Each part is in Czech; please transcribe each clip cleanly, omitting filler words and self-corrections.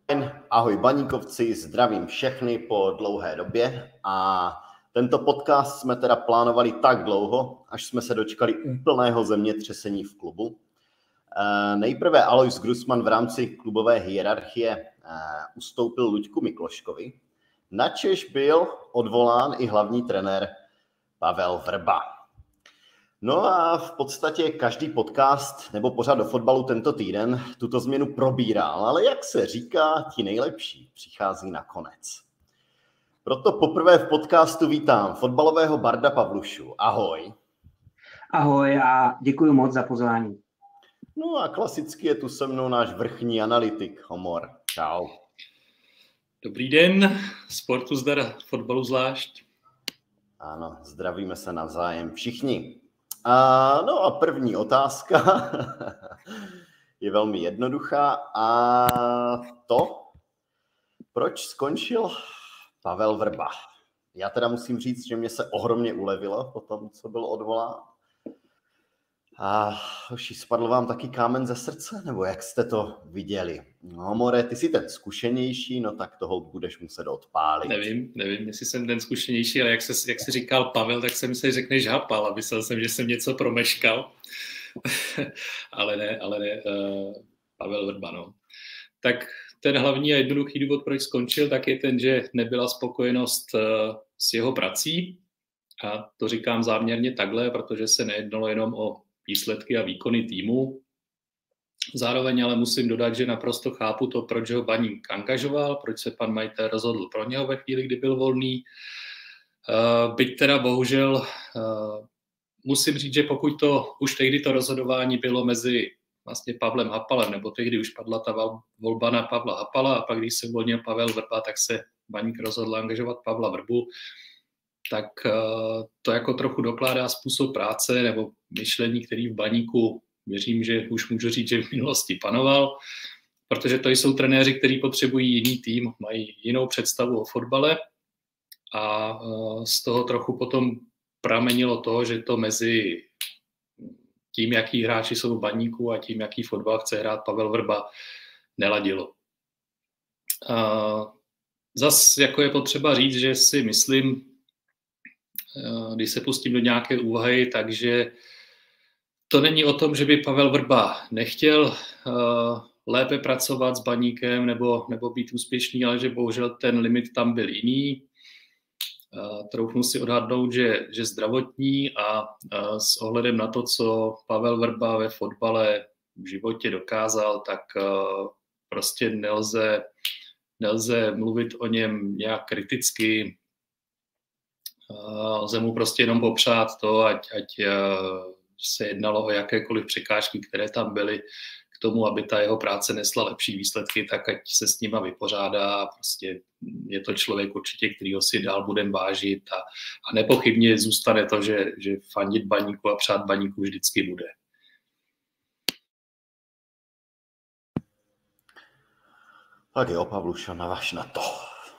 Ahoj Baníkovci, zdravím všechny po dlouhé době a tento podcast jsme teda plánovali tak dlouho, až jsme se dočkali úplného zemětřesení v klubu. Nejprve Alois Grusman v rámci klubové hierarchie ustoupil Luďku Mikloškovi, načež byl odvolán i hlavní trenér Pavel Vrba. No a v podstatě každý podcast nebo pořad o fotbalu tento týden tuto změnu probíral, ale jak se říká, ti nejlepší přichází nakonec. Proto poprvé v podcastu vítám fotbalového barda Pavlušu. Ahoj. Ahoj a děkuji moc za pozvání. No a klasicky je tu se mnou náš vrchní analytik Homor. Čau. Dobrý den, sportu zdar, fotbalu zvlášť. Ano, zdravíme se navzájem všichni. No a první otázka je velmi jednoduchá a to, proč skončil Pavel Vrba? Já teda musím říct, že mě se ohromně ulevilo po tom, co byl odvolán. A hoši, spadl vám taky kámen ze srdce, nebo jak jste to viděli? No, More, ty jsi ten zkušenější, no tak toho budeš muset odpálit. Nevím, jestli jsem ten zkušenější, ale jak jsi říkal Pavel, tak jsem si řekl, že hapal a myslel jsem, že jsem něco promeškal. ale ne, Pavel Vrba, no. Tak ten hlavní a jednoduchý důvod, proč skončil, tak je ten, že nebyla spokojenost s jeho prací. A to říkám záměrně takhle, protože se nejednalo jenom o výsledky a výkony týmu. Zároveň ale musím dodat, že naprosto chápu to, proč ho Baník angažoval, proč se pan majitel rozhodl pro něho ve chvíli, kdy byl volný. Byť teda bohužel musím říct, že pokud to už tehdy to rozhodování bylo mezi vlastně Pavlem Hapalem, nebo tehdy už padla ta volba na Pavla Hapala a pak když se uvolnil Pavel Vrba, tak se Baník rozhodl angažovat Pavla Vrbu, tak to jako trochu dokládá způsob práce nebo myšlení, který v Baníku, věřím, že už můžu říct, že v minulosti panoval, protože to jsou trenéři, kteří potřebují jiný tým, mají jinou představu o fotbale a z toho trochu potom pramenilo to, že to mezi tím, jaký hráči jsou v Baníku a tím, jaký fotbal chce hrát Pavel Vrba, neladilo. Zas jako je potřeba říct, že si myslím, když se pustím do nějaké úvahy, takže to není o tom, že by Pavel Vrba nechtěl lépe pracovat s Baníkem nebo být úspěšný, ale že bohužel ten limit tam byl jiný. Troufnu si odhadnout, že zdravotní a s ohledem na to, co Pavel Vrba ve fotbale v životě dokázal, tak prostě nelze mluvit o něm nějak kriticky. Lze mu prostě jenom popřát to, ať se jednalo o jakékoliv překážky, které tam byly k tomu, aby ta jeho práce nesla lepší výsledky, tak ať se s nima vypořádá. Prostě je to člověk určitě, kterýho si dál budeme vážit a nepochybně zůstane to, že fandit Baníku a přát Baníku vždycky bude. Tak jo, Pavluša, navaž na to.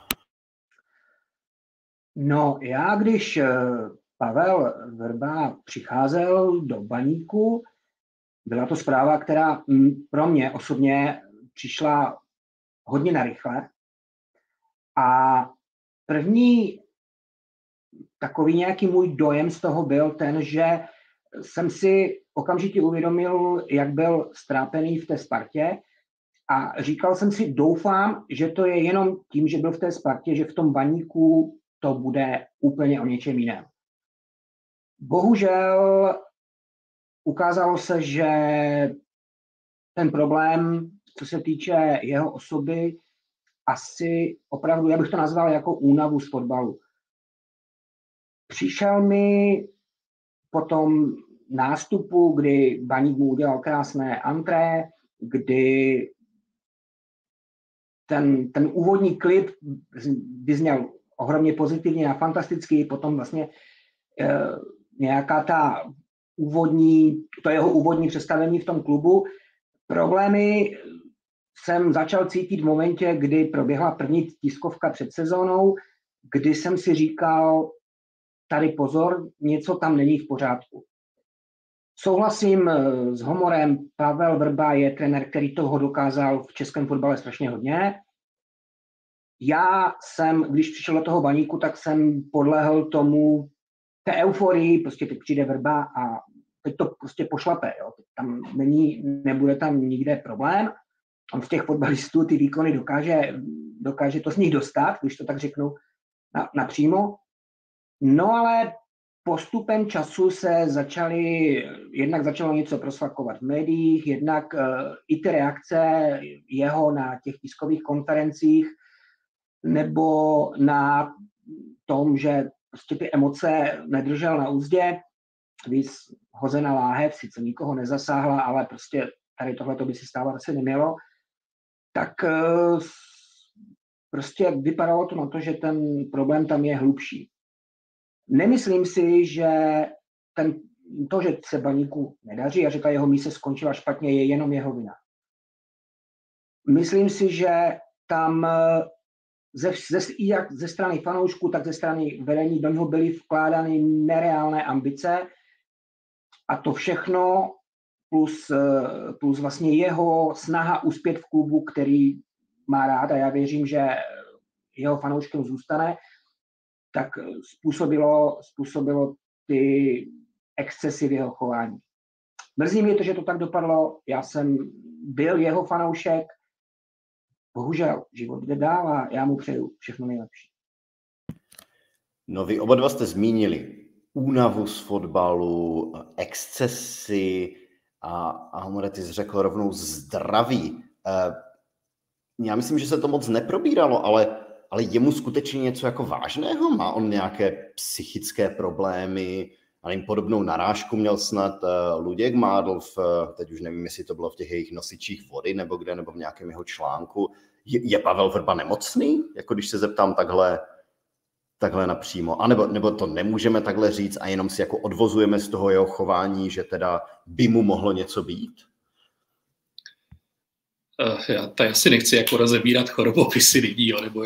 No, já když Pavel Vrba přicházel do Baníku, byla to zpráva, která pro mě osobně přišla hodně narychle. A první takový nějaký můj dojem z toho byl ten, že jsem si okamžitě uvědomil, jak byl ztrápený v té Spartě a říkal jsem si, doufám, že to je jenom tím, že byl v té Spartě, že v tom Baníku to bude úplně o něčem jiném. Bohužel ukázalo se, že ten problém, co se týče jeho osoby, asi opravdu, já bych to nazval jako únavu z fotbalu. Přišel mi po tom nástupu, kdy Baník mu udělal krásné antré, kdy ten úvodní klip vyzněl ohromně pozitivně a fantasticky, potom vlastně nějaká to jeho úvodní představení v tom klubu. Problémy jsem začal cítit v momentě, kdy proběhla první tiskovka před sezónou, kdy jsem si říkal, tady pozor, něco tam není v pořádku. Souhlasím s Homorem, Pavel Vrba je trenér, který toho dokázal v českém fotbale strašně hodně, já jsem, když přišel do toho Baníku, tak jsem podlehl tomu, té euforii, prostě teď přijde Vrba a teď to prostě pošlape, jo. Tam nebude tam nikde problém. On z těch fotbalistů ty výkony dokáže to z nich dostat, když to tak řeknu napřímo. No ale postupem času se jednak začalo něco prosvakovat v médiích, jednak i ty reakce jeho na těch tiskových konferencích nebo na tom, že prostě ty emoce nedržel na úzdě, víc hozená láhev, sice nikoho nezasáhla, ale prostě tady tohleto by si stávat asi nemělo, tak prostě vypadalo to na to, že ten problém tam je hlubší. Nemyslím si, že to, že se Baníku nedaří a že ta jeho mise skončila špatně, je jenom jeho vina. Myslím si, že tam jak ze strany fanoušků, tak ze strany vedení do něho byly vkládány nereálné ambice a to všechno plus vlastně jeho snaha uspět v klubu, který má rád a já věřím, že jeho fanouškem zůstane, tak způsobilo ty excesy v jeho chování. Mrzí mě to, že to tak dopadlo. Já jsem byl jeho fanoušek. Bohužel, život jde dál a já mu přeju všechno nejlepší. No vy oba dva jste zmínili únavu z fotbalu, excesy a Homore, ty jsi řekl rovnou zdraví. Já myslím, že se to moc neprobíralo, ale je mu skutečně něco jako vážného? Má on nějaké psychické problémy? A jim podobnou narážku měl snad Luděk Mádl, teď už nevím, jestli to bylo v těch jejich nosičích vody nebo kde, nebo v nějakém jeho článku. Je Pavel Vrba nemocný? Jako když se zeptám takhle napřímo. A nebo to nemůžeme takhle říct a jenom si jako odvozujeme z toho jeho chování, že teda by mu mohlo něco být? Já tady asi nechci jako rozebírat chorobopisy lidí, jo, nebo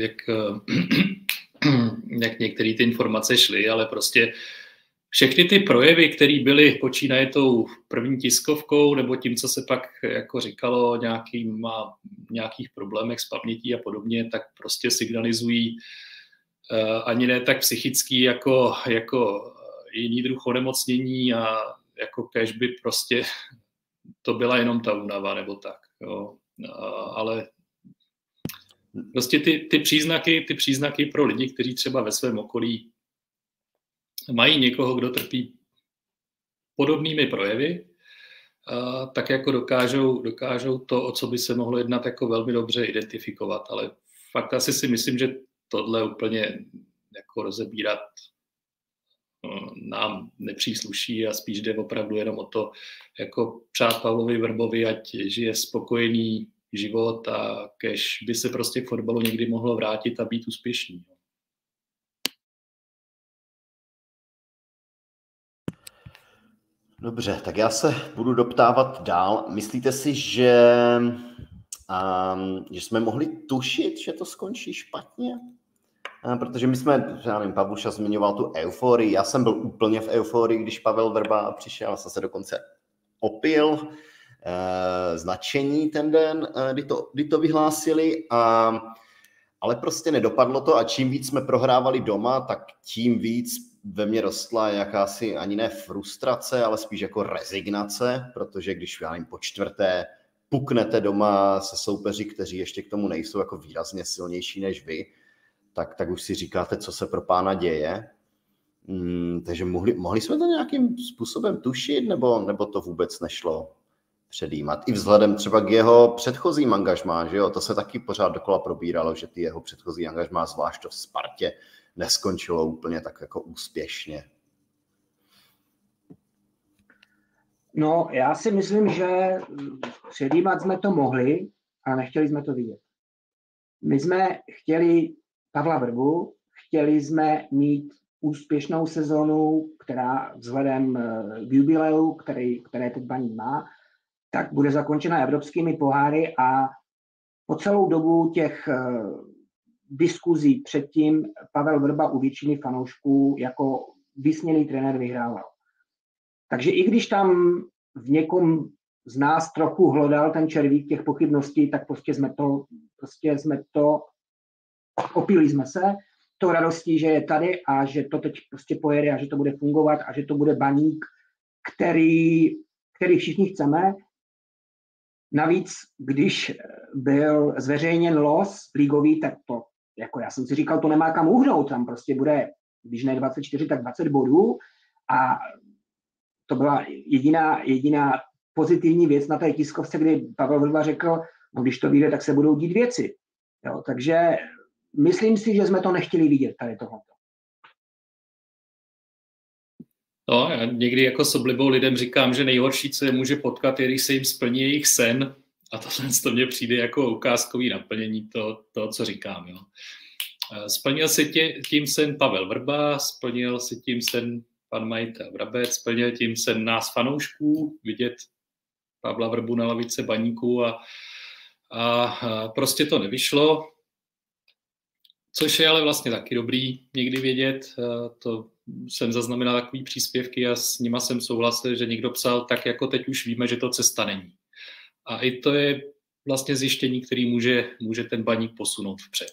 jak některé ty informace šly, ale prostě všechny ty projevy, které byly počínaje tou první tiskovkou nebo tím, co se pak jako říkalo o nějakých problémech s pamětí a podobně, tak prostě signalizují ani ne tak psychický jako jiný druh onemocnění a jako kéž by prostě to byla jenom ta únava nebo tak. Jo. Ale prostě ty příznaky pro lidi, kteří třeba ve svém okolí mají někoho, kdo trpí podobnými projevy, tak jako dokážou to, o co by se mohlo jednat, jako velmi dobře identifikovat. Ale fakt asi si myslím, že tohle úplně jako rozebírat nám nepřísluší a spíš jde opravdu jenom o to, jako přát Pavlovi Vrbovi, ať žije spokojený život a kež by se prostě k fotbalu někdy mohlo vrátit a být úspěšný. Dobře, tak já se budu doptávat dál. Myslíte si, že jsme mohli tušit, že to skončí špatně? Protože my jsme, já nevím, Pavluša zmiňoval tu euforii, já jsem byl úplně v euforii, když Pavel Vrba přišel, jsem se dokonce opil značení ten den, kdy to vyhlásili, ale prostě nedopadlo to a čím víc jsme prohrávali doma, tak tím víc ve mně rostla jakási ani ne frustrace, ale spíš jako rezignace, protože když, já nevím, po čtvrté puknete doma se soupeři, kteří ještě k tomu nejsou jako výrazně silnější než vy, tak už si říkáte, co se pro pána děje. Takže mohli jsme to nějakým způsobem tušit, nebo to vůbec nešlo předjímat? I vzhledem třeba k jeho předchozím angažmá, že jo? To se taky pořád dokola probíralo, že ty jeho předchozí angažmá, zvlášť to v Spartě, neskončilo úplně tak jako úspěšně. No, já si myslím, že předjímat jsme to mohli, ale nechtěli jsme to vidět. My jsme chtěli Pavla Vrbu, chtěli jsme mít úspěšnou sezonu, která vzhledem k jubileu, které teď Baník má, tak bude zakončena evropskými poháry a po celou dobu těch diskuzí předtím Pavel Vrba u většiny fanoušků jako vysněný trenér vyhrával. Takže i když tam v někom z nás trochu hlodal ten červík těch pochybností, tak prostě jsme to opili jsme se tou radostí, že je tady a že to teď prostě pojede a že to bude fungovat a že to bude Baník, který všichni chceme. Navíc, když byl zveřejněn los ligový, tak to, jako já jsem si říkal, to nemá kam uhnout, tam prostě bude, když ne 24, tak 20 bodů a to byla jediná pozitivní věc na té tiskovce, kdy Pavel Vrba řekl, no když to vyjde, tak se budou dít věci. Jo, takže myslím si, že jsme to nechtěli vidět tady tohoto. No, já někdy jako s oblibou lidem říkám, že nejhorší, co je může potkat, je, když se jim splní jejich sen. A to mně přijde jako ukázkový naplnění toho, co říkám. Jo. Splnil si tím sen Pavel Vrba, splnil si tím sen pan majitel Brabec, splnil tím sen nás fanoušků, vidět Pavla Vrbu na lavice Baníku a prostě to nevyšlo. Což je ale vlastně taky dobrý někdy vědět. To jsem zaznamenal takový příspěvky a s nima jsem souhlasil, že někdo psal, tak jako teď už víme, že to cesta není. A i to je vlastně zjištění, který může ten Baník posunout vpřed.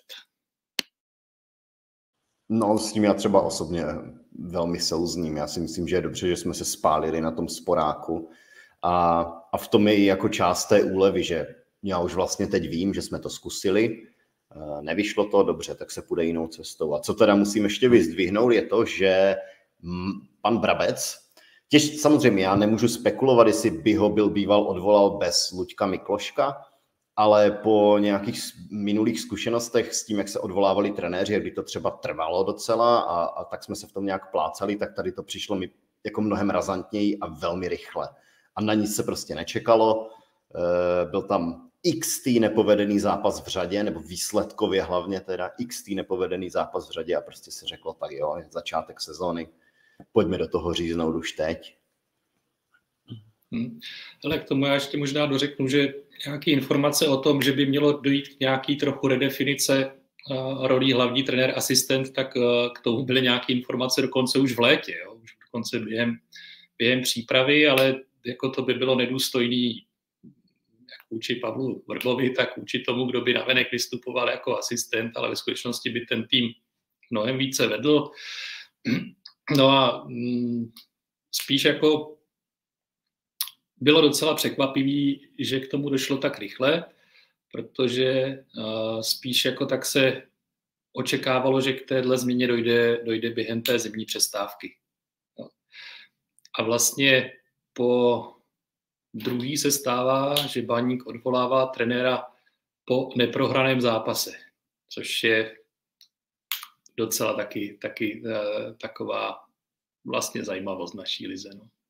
No, s tím já třeba osobně velmi souzním. Já si myslím, že je dobře, že jsme se spálili na tom sporáku a v tom je jako část té úlevy, že já už vlastně teď vím, že jsme to zkusili, nevyšlo to dobře, tak se půjde jinou cestou. A co teda musím ještě vyzdvihnout, je to, že pan Brabec, samozřejmě já nemůžu spekulovat, jestli by ho býval odvolal bez Luďka Mikloška, ale po nějakých minulých zkušenostech s tím, jak se odvolávali trenéři, jak by to třeba trvalo docela a tak jsme se v tom nějak plácali, tak tady to přišlo mi jako mnohem razantněji a velmi rychle. A na nic se prostě nečekalo. Byl tam XT nepovedený zápas v řadě, nebo výsledkově hlavně teda XT nepovedený zápas v řadě a prostě se řeklo, tak jo, je začátek sezóny, pojďme do toho říznout už teď. Ale k tomu já ještě možná dořeknu, že nějaké informace o tom, že by mělo dojít k nějaký trochu redefinice rolí hlavní trenér, asistent, tak k tomu byly nějaké informace dokonce už v létě, jo? Už dokonce během přípravy, ale jako to by bylo nedůstojný jak vůči Pavlu Vrbovi, tak vůči tomu, kdo by navenek vystupoval jako asistent, ale ve skutečnosti by ten tým mnohem více vedl. No a spíš jako bylo docela překvapivý, že k tomu došlo tak rychle, protože spíš jako tak se očekávalo, že k téhle změně dojde během té zimní přestávky. A vlastně po druhý se stává, že Baník odvolává trenéra po neprohraném zápase, což je docela taky taková vlastně zajímavost naší lize.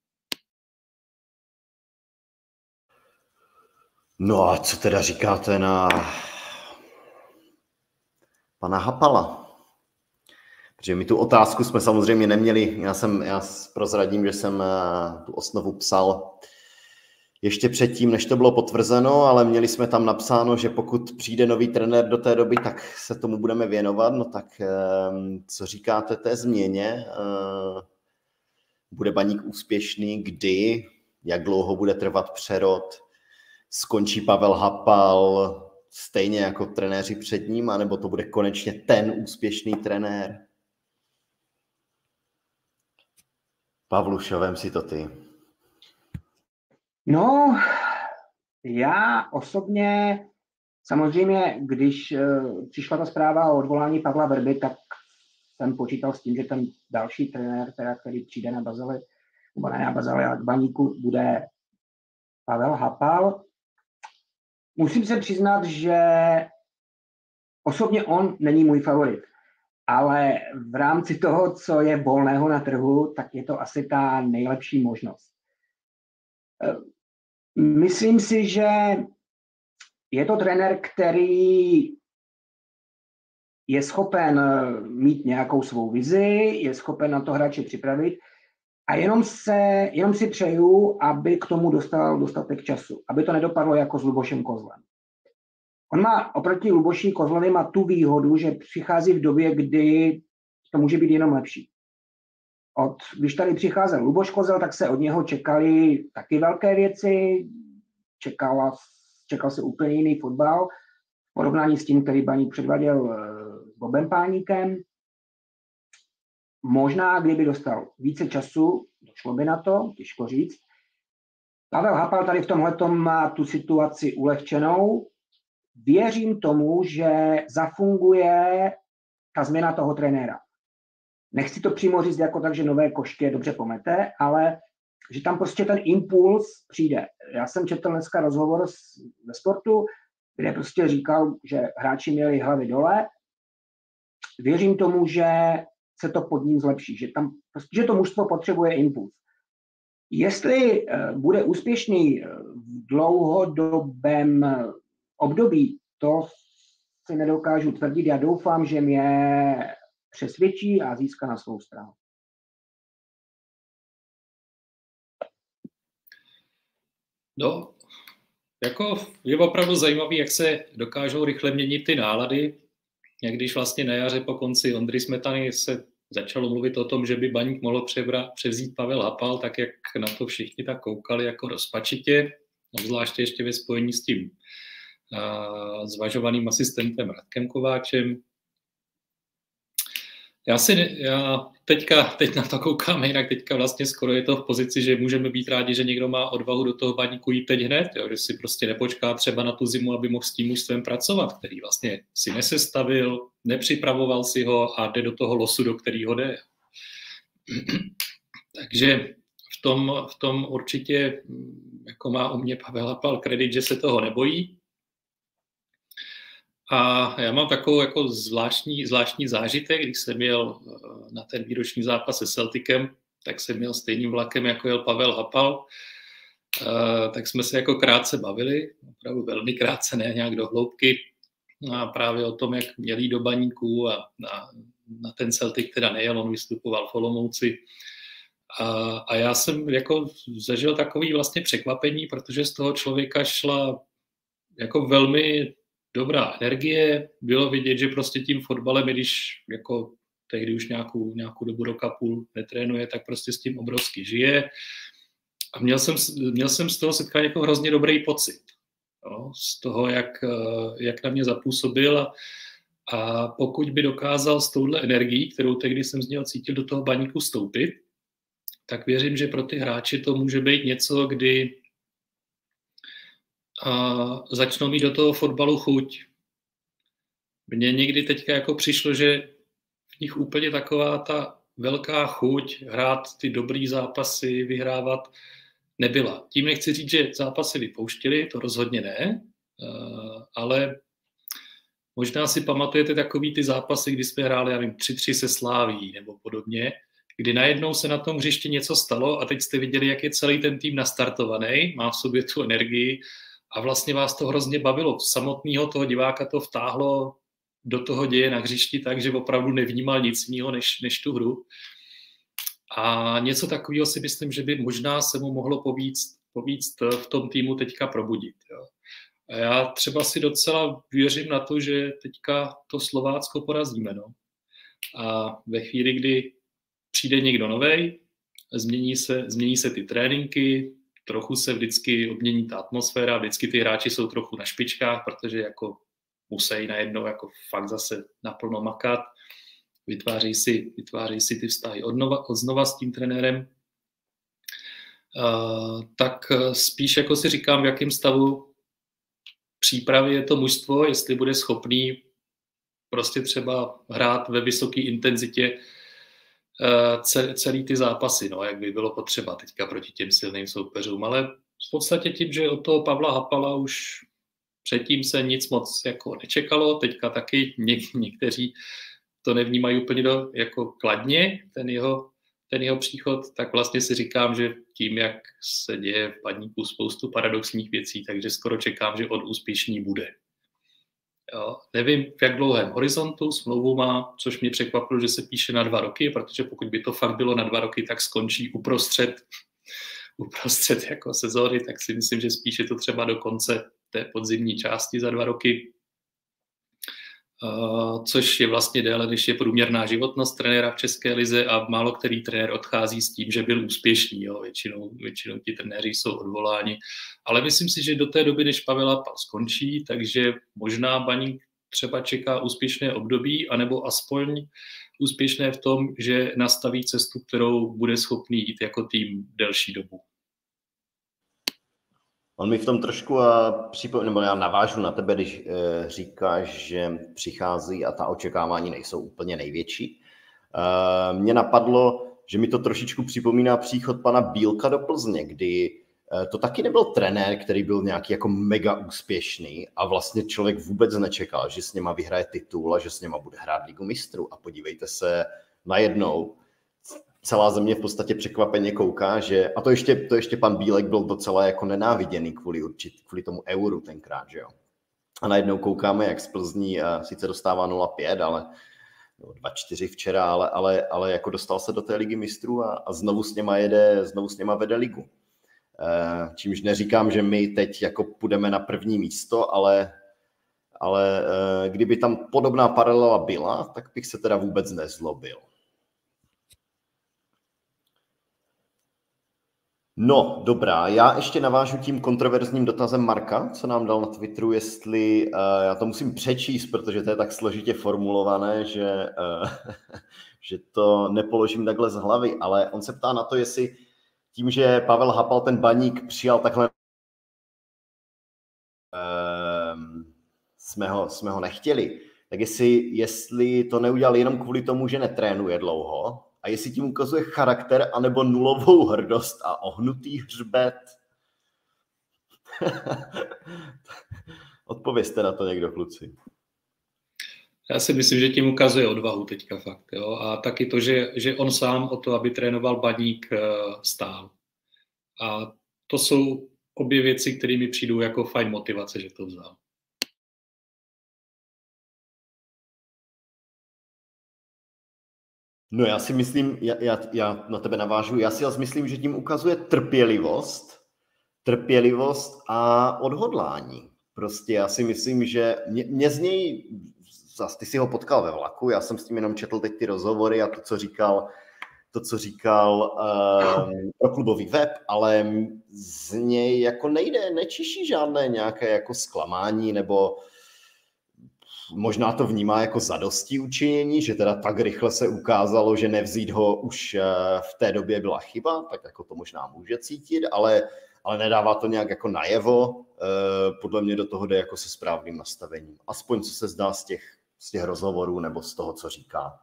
No a co teda říkáte na pana Hapala? Protože my tu otázku jsme samozřejmě neměli, já prozradím, že jsem tu osnovu psal ještě předtím, než to bylo potvrzeno, ale měli jsme tam napsáno, že pokud přijde nový trenér do té doby, tak se tomu budeme věnovat. No tak co říkáte té změně? Bude Baník úspěšný? Kdy? Jak dlouho bude trvat přerod? Skončí Pavel Hapal stejně jako trenéři před ním, anebo to bude konečně ten úspěšný trenér? Pavlušo, vem si to ty. No, já osobně, samozřejmě, když přišla ta zpráva o odvolání Pavla Vrby, tak jsem počítal s tím, že ten další trenér, který přijde na Bazeli, nebo ne na Bazeli, ale k Baníku, bude Pavel Hapal. Musím se přiznat, že osobně on není můj favorit, ale v rámci toho, co je volného na trhu, tak je to asi ta nejlepší možnost. Myslím si, že je to trenér, který je schopen mít nějakou svou vizi, je schopen na to hráče připravit a jenom si přeju, aby k tomu dostal dostatek času, aby to nedopadlo jako s Lubošem Kozlem. On má oproti Luboši Kozlovi má tu výhodu, že přichází v době, kdy to může být jenom lepší. Když tady přicházel Luboš Kozel, tak se od něho čekaly taky velké věci, čekal se úplně jiný fotbal v porovnání s tím, který Baník předváděl s Bobem Páníkem. Možná, kdyby dostal více času, došlo by na to, těžko říct. Pavel Hapal tady v tomhletom má tu situaci ulehčenou. Věřím tomu, že zafunguje ta změna toho trenéra. Nechci to přímo říct jako tak, že nové košky dobře pomete, ale že tam prostě ten impuls přijde. Já jsem četl dneska rozhovor ve Sportu, kde prostě říkal, že hráči měli hlavy dole. Věřím tomu, že se to pod ním zlepší, že to mužstvo potřebuje impuls. Jestli bude úspěšný v dlouhodobém období, to si nedokážu tvrdit. Já doufám, že mě přesvědčí a získá na svou stranu. No, jako je opravdu zajímavý, jak se dokážou rychle měnit ty nálady. Jak když vlastně na jaře po konci Ondry Smetany se začalo mluvit o tom, že by Baník mohl převzít Pavel Hapal, tak jak na to všichni tak koukali jako rozpačitě, obzvláště ještě ve spojení s tím zvažovaným asistentem Radkem Kováčem. Já teď na to koukám jinak, teďka vlastně skoro je to v pozici, že můžeme být rádi, že někdo má odvahu do toho Baníku jít teď hned, jo, že si prostě nepočká třeba na tu zimu, aby mohl s tím mužstvem pracovat, který vlastně si nesestavil, nepřipravoval si ho a jde do toho losu, do kterého jde. Takže v tom určitě jako má u mě Pavel Hapal kredit, že se toho nebojí. A já mám takovou jako zvláštní zážitek, když jsem jel na ten výroční zápas se Celticem, tak jsem jel stejným vlakem, jako jel Pavel Hapal. Tak jsme se jako krátce bavili, opravdu velmi krátce, ne nějak do hloubky. A právě o tom, jak měli do Baníku a na ten Celtic teda nejel, on vystupoval v Olomouci. A já jsem jako zažil takový vlastně překvapení, protože z toho člověka šla jako velmi dobrá energie, bylo vidět, že prostě tím fotbalem, když jako tehdy už nějakou dobu roka půl netrénuje, tak prostě s tím obrovsky žije. A měl jsem z toho setkání jako hrozně dobrý pocit. Jo, z toho, jak na mě zapůsobil a pokud by dokázal s touhle energií, kterou tehdy jsem z něho cítil, do toho Baníku stoupit, tak věřím, že pro ty hráče to může být něco, kdy začnou mít do toho fotbalu chuť. Mně někdy teďka jako přišlo, že v nich úplně taková ta velká chuť hrát ty dobrý zápasy, vyhrávat nebyla. Tím nechci říct, že zápasy vypouštěli, to rozhodně ne, ale možná si pamatujete takový ty zápasy, kdy jsme hráli, já vím, 3-3 se Sláví nebo podobně, kdy najednou se na tom hřišti něco stalo a teď jste viděli, jak je celý ten tým nastartovaný, má v sobě tu energii a vlastně vás to hrozně bavilo. Samotného toho diváka to vtáhlo do toho děje na hřišti tak, že opravdu nevnímal nic jiného než tu hru. A něco takového si myslím, že by možná se mu mohlo povíct v tom týmu teďka probudit. Jo. A já třeba si docela věřím na to, že teďka to Slovácko porazíme. No. A ve chvíli, kdy přijde někdo novej, změní se ty tréninky, trochu se vždycky obmění ta atmosféra, vždycky ty hráči jsou trochu na špičkách, protože jako musí najednou jako fakt zase naplno makat, vytvářejí si ty vztahy odznova s tím trenérem. Tak spíš jako si říkám, v jakém stavu přípravy je to mužstvo, jestli bude schopný prostě třeba hrát ve vysoké intenzitě celý ty zápasy, no, jak by bylo potřeba teďka proti těm silným soupeřům, ale v podstatě tím, že od toho Pavla Hapala už předtím se nic moc jako nečekalo, teďka taky někteří to nevnímají úplně jako kladně, ten jeho příchod, tak vlastně si říkám, že tím, jak se děje v Baníku spoustu paradoxních věcí, takže skoro čekám, že on úspěšný bude. Jo, nevím, v jak dlouhém horizontu smlouvu má, což mě překvapilo, že se píše na 2 roky, protože pokud by to fakt bylo na 2 roky, tak skončí uprostřed jako sezóny, tak si myslím, že spíše to třeba do konce té podzimní části za 2 roky, což je vlastně déle, než je průměrná životnost trenéra v České lize a málo který trenér odchází s tím, že byl úspěšný. Jo. Většinou ti trenéři jsou odvoláni. Ale myslím si, že do té doby, než Pavel Hapal skončí, takže možná Baník třeba čeká úspěšné období, anebo aspoň úspěšné v tom, že nastaví cestu, kterou bude schopný jít jako tým delší dobu. On mi v tom trošku nebo já navážu na tebe, když říkáš, že přichází a ta očekávání nejsou úplně největší. Mně napadlo, že mi to trošičku připomíná příchod pana Bílka do Plzně, kdy to taky nebyl trenér, který byl nějaký jako mega úspěšný a vlastně člověk vůbec nečekal, že s něma vyhraje titul a že s něma bude hrát Ligu mistrů. A podívejte se, najednou celá země v podstatě překvapeně kouká, že, a to ještě pan Bílek byl docela jako nenáviděný kvůli tomu euru tenkrát, že jo. A najednou koukáme, jak z Plzní sice dostává 0-5, ale 2-4 včera, ale jako dostal se do té Ligy mistrů a znovu s něma vede ligu. Čímž neříkám, že my teď jako půjdeme na první místo, ale kdyby tam podobná paralela byla, tak bych se teda vůbec nezlobil. No, dobrá, já ještě navážu tím kontroverzním dotazem Marka, co nám dal na Twitteru, jestli, já to musím přečíst, protože to je tak složitě formulované, že to nepoložím takhle z hlavy, ale on se ptá na to, jestli tím, že Pavel Hapal ten Baník přijal takhle, jsme ho nechtěli, tak jestli to neudělal jenom kvůli tomu, že netrénuje dlouho, a jestli tím ukazuje charakter anebo nulovou hrdost a ohnutý hřbet. Odpovězte na to někdo, kluci. Já si myslím, že tím ukazuje odvahu teďka fakt. Jo? A taky to, že on sám o to, aby trénoval Baník, stál. A to jsou obě věci, které mi přijdou jako fajn motivace, že to vzal. No já si myslím, já na tebe navážu, já si myslím, že tím ukazuje trpělivost a odhodlání. Prostě já si myslím, že mě z něj, zase ty si ho potkal ve vlaku, já jsem s tím jenom četl teď ty rozhovory a to, co říkal pro klubový web, ale z něj jako nečiší žádné nějaké jako zklamání nebo možná to vnímá jako zadosti učinění, že teda tak rychle se ukázalo, že nevzít ho už v té době byla chyba, tak jako to možná může cítit, ale nedává to nějak jako najevo, podle mě do toho jde jako se správným nastavením. Aspoň co se zdá z těch rozhovorů nebo z toho, co říká.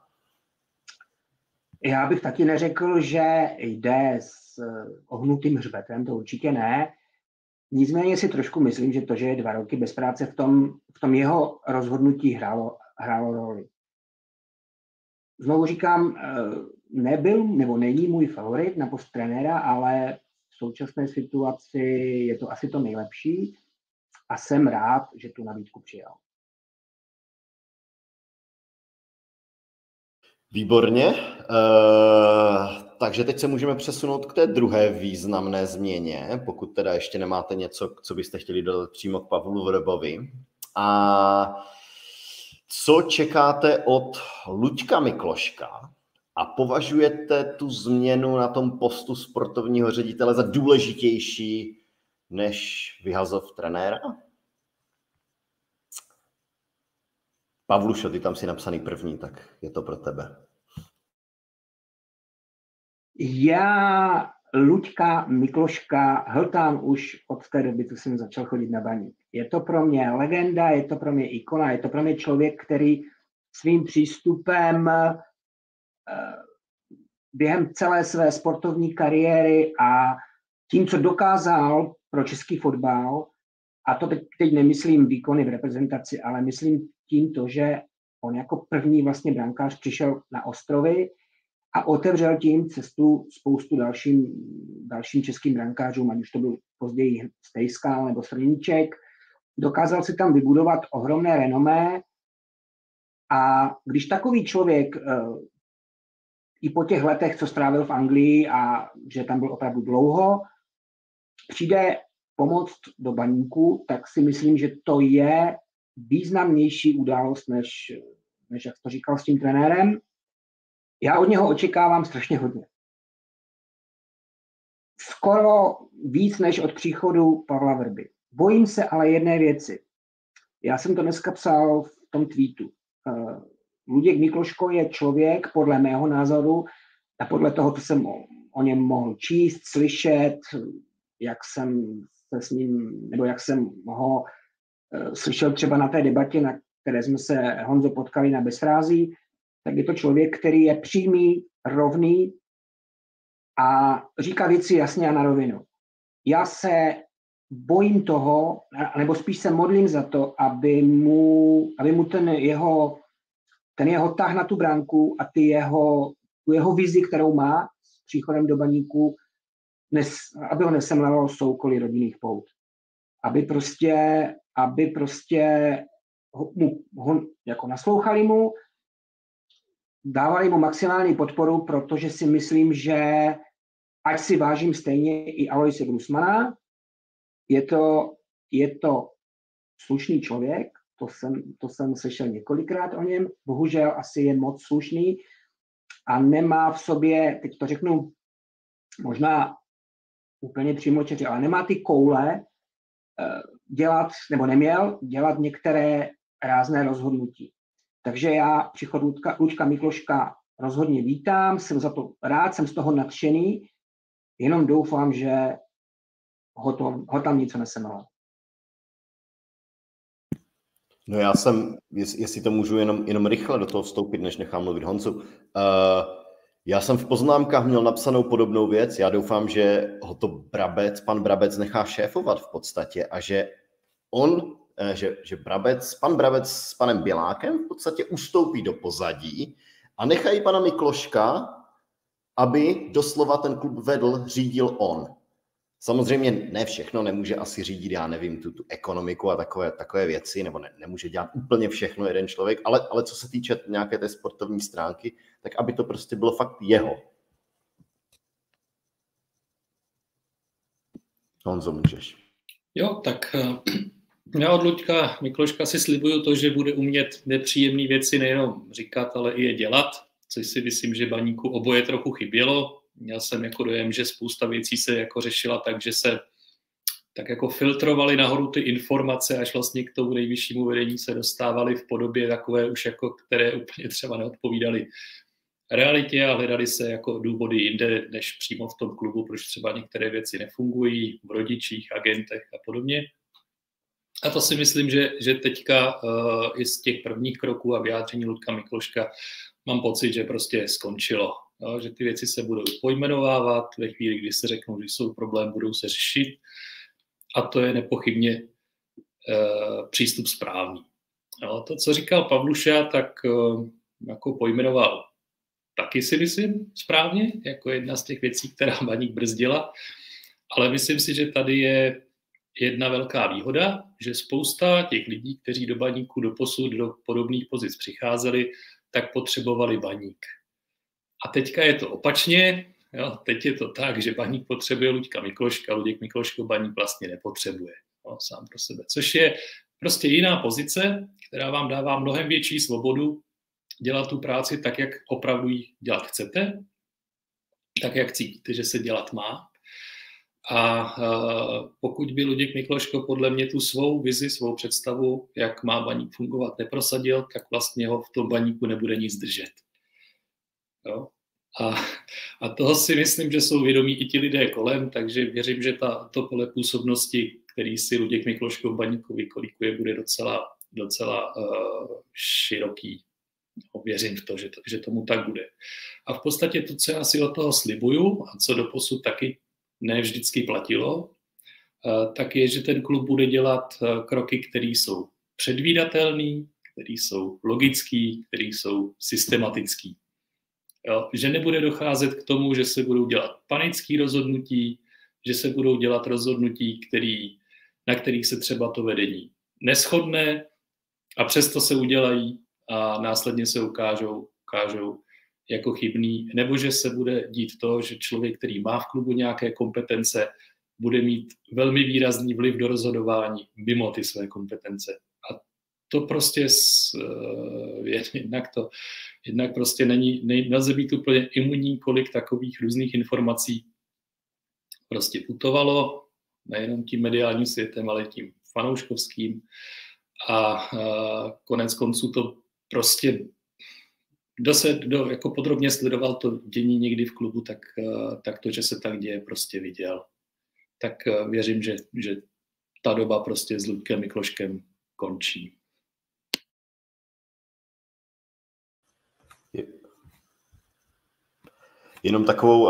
Já bych taky neřekl, že jde s ohnutým hřbetem, to určitě ne. Nicméně si trošku myslím, že to, že je 2 roky bez práce, v tom jeho rozhodnutí hrálo roli. Znovu říkám, nebyl nebo není můj favorit na post trenéra, ale v současné situaci je to asi to nejlepší a jsem rád, že tu nabídku přijal. Výborně. Takže teď se můžeme přesunout k té druhé významné změně, pokud teda ještě nemáte něco, co byste chtěli dodat přímo k Pavlu Vrbovi. A co čekáte od Luďka Mikloška a považujete tu změnu na tom postu sportovního ředitele za důležitější než vyhazov trenéra? Pavlušo, ty tam si napsaný první, tak je to pro tebe. Já Luďka Mikloška hltám už od té doby, co jsem začal chodit na Baník. Je to pro mě legenda, je to pro mě ikona, je to pro mě člověk, který svým přístupem během celé své sportovní kariéry a tím, co dokázal pro český fotbal, a to teď nemyslím výkony v reprezentaci, ale myslím tímto, že on jako první vlastně brankář přišel na ostrovy a otevřel tím cestu spoustu dalším českým brankářům, ať už to byl později Stejskal nebo Srníček. Dokázal si tam vybudovat ohromné renomé a když takový člověk i po těch letech, co strávil v Anglii a že tam byl opravdu dlouho, přijde pomoct do Baníku, tak si myslím, že to je významnější událost, než jak to říkal s tím trenérem. Já od něho očekávám strašně hodně. Skoro víc než od příchodu Pavla Vrby. Bojím se ale jedné věci. Já jsem to dneska psal v v tom tweetu. Luděk Mikloško je člověk, podle mého názoru, a podle toho, co jsem o něm mohl číst, slyšet, jak jsem se s ním, nebo jak jsem ho slyšel třeba na té debatě, na které jsme se, Honzo, potkali na Bezfrází, tak je to člověk, který je přímý, rovný a říká věci jasně a na rovinu. Já se bojím toho, nebo spíš se modlím za to, aby mu ten jeho tah na tu branku a tu jeho vizi, kterou má s příchodem do Baníku, aby ho nesemlelo soukolí rodinných pout. Aby prostě ho jako naslouchali mu, dávali mu maximální podporu, protože si myslím, že ať si vážím stejně i Aloise Grusmana, je to slušný člověk, to jsem slyšel několikrát o něm, bohužel asi je moc slušný a nemá v sobě, teď to řeknu možná úplně přímočaře, ale nemá ty koule dělat, nebo neměl dělat některé rázné rozhodnutí. Takže já příchod Luďka Mikloška rozhodně vítám, jsem za to rád, jsem z toho nadšený, jenom doufám, že ho tam něco nesemelo. No já jsem, jestli to můžu jenom rychle do toho vstoupit, než nechám mluvit Honzu. Já jsem v poznámkách měl napsanou podobnou věc. Já doufám, že ho to pan Brabec nechá šéfovat v podstatě a že pan Brabec s panem Bělákem v podstatě ustoupí do pozadí a nechají pana Mikloška, aby doslova ten klub vedl, řídil on. Samozřejmě ne všechno, nemůže asi řídit, já nevím, tu ekonomiku a takové věci, nebo nemůže dělat úplně všechno jeden člověk, ale co se týče nějaké té sportovní stránky, tak aby to prostě bylo fakt jeho. Honzo, můžeš. Jo, tak já od Luďka Mikloška si slibuju to, že bude umět nepříjemné věci nejenom říkat, ale i je dělat, což si myslím, že Baníku oboje trochu chybělo. Měl jsem jako dojem, že spousta věcí se jako řešila tak, že se tak jako filtrovaly nahoru ty informace, až vlastně k tomu nejvyššímu vedení se dostávaly v podobě takové už jako, které úplně třeba neodpovídaly realitě a hledali se jako důvody jinde, než přímo v tom klubu, proč třeba některé věci nefungují v rodičích, agentech a podobně. A to si myslím, že teďka i z těch prvních kroků a vyjádření Luďka Mikloška mám pocit, že prostě skončilo. No, že ty věci se budou pojmenovávat ve chvíli, kdy se řeknou, že jsou problém, budou se řešit a to je nepochybně přístup správný. No, to, co říkal Pavluša, tak jako pojmenoval taky si myslím správně, jako jedna z těch věcí, která Baník brzdila, ale myslím si, že tady je jedna velká výhoda, že spousta těch lidí, kteří do Baníku doposud do podobných pozic přicházeli, tak potřebovali Baník. A teďka je to opačně, jo? Teď je to tak, že Baník potřebuje Luďka Mikloška, Luděk Mikloško Baník vlastně nepotřebuje, jo? Sám pro sebe. Což je prostě jiná pozice, která vám dává mnohem větší svobodu dělat tu práci tak, jak opravdu ji dělat chcete, tak, jak cítíte, že se dělat má. A pokud by Luděk Mikloško podle mě tu svou vizi, svou představu, jak má Baník fungovat, neprosadil, tak vlastně ho v tom Baníku nebude nic držet. Jo? A toho si myslím, že jsou vědomí i ti lidé kolem, takže věřím, že to pole působnosti, který si Luděk Mikloško v Baníku vykolíkuje, bude docela široký. Věřím v to, že tomu tak bude. A v podstatě to, co já si od toho slibuju a co doposud taky ne vždycky platilo, tak je, že ten klub bude dělat kroky, které jsou předvídatelné, které jsou logické, které jsou systematické. Že nebude docházet k tomu, že se budou dělat panické rozhodnutí, že se budou dělat rozhodnutí, na kterých se třeba to vedení neshodne a přesto se udělají a následně se ukážou jako chybný, nebo že se bude dít to, že člověk, který má v klubu nějaké kompetence, bude mít velmi výrazný vliv do rozhodování mimo ty své kompetence. A to prostě jednak prostě nelze být úplně imunní, kolik takových různých informací prostě putovalo, nejenom tím mediálním světem, ale tím fanouškovským. a konec konců to prostě, kdo jako podrobně sledoval to dění někdy v klubu, tak to, že se tak děje, prostě viděl. Tak věřím, že ta doba prostě s Luďkem Mikloškem končí. Jenom takovou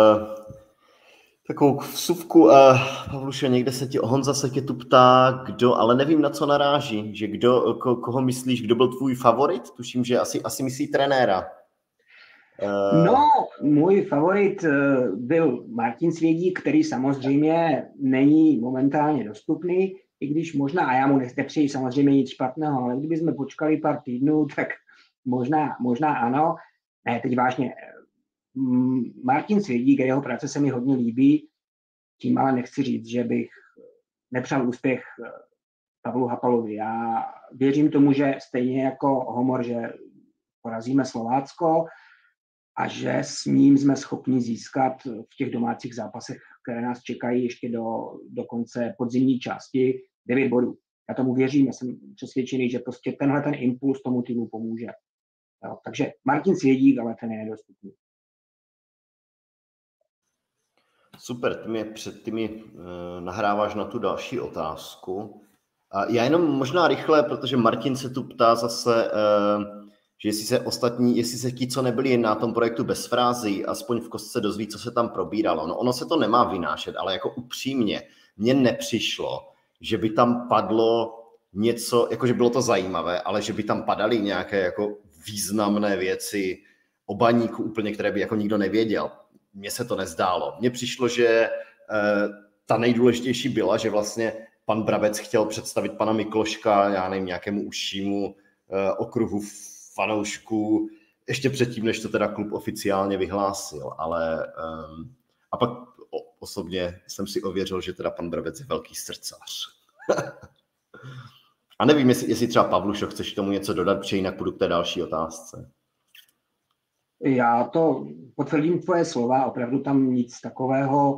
vsuvku, Pavluše, někde Honza se tě tu ptá, kdo, ale nevím, na co naráží, že koho myslíš, kdo byl tvůj favorit? Tuším, že asi myslí trenéra. No, můj favorit byl Martin Svědík, který samozřejmě není momentálně dostupný, i když možná, a já mu nepřeji samozřejmě nic špatného, ale kdyby jsme počkali pár týdnů, tak možná ano. Ne, teď vážně. Martin Svědík a jeho práce se mi hodně líbí, tím ale nechci říct, že bych nepřál úspěch Pavlu Hapalovi. Já věřím tomu, že stejně jako Homor, že porazíme Slovácko a že s ním jsme schopni získat v těch domácích zápasech, které nás čekají ještě do konce podzimní části, 9 bodů. Já tomu věřím, já jsem přesvědčený, že prostě tenhle ten impuls tomu týmu pomůže. Jo, takže Martin Svědík, ale ten je nedostupný. Super, ty mi nahráváš na tu další otázku. Já jenom možná rychle, protože Martin se tu ptá zase, že jestli se ti, co nebyli na tom projektu Bez frází, aspoň v kostce dozví, co se tam probíralo. No ono se to nemá vynášet, ale jako upřímně, mně nepřišlo, že by tam padlo něco, jakože bylo to zajímavé, ale že by tam padaly nějaké jako významné věci o Baníku úplně, které by jako nikdo nevěděl. Mně se to nezdálo. Mně přišlo, že ta nejdůležitější byla, že vlastně pan Brabec chtěl představit pana Mikloška, já nevím, nějakému užšímu okruhu fanoušků, ještě předtím, než to teda klub oficiálně vyhlásil, ale a pak osobně jsem si ověřil, že teda pan Brabec je velký srdcař. A nevím, jestli třeba Pavlušo, chceš tomu něco dodat, protože jinak půjdu k té další otázce. Já to potvrdím tvoje slova, opravdu tam nic takového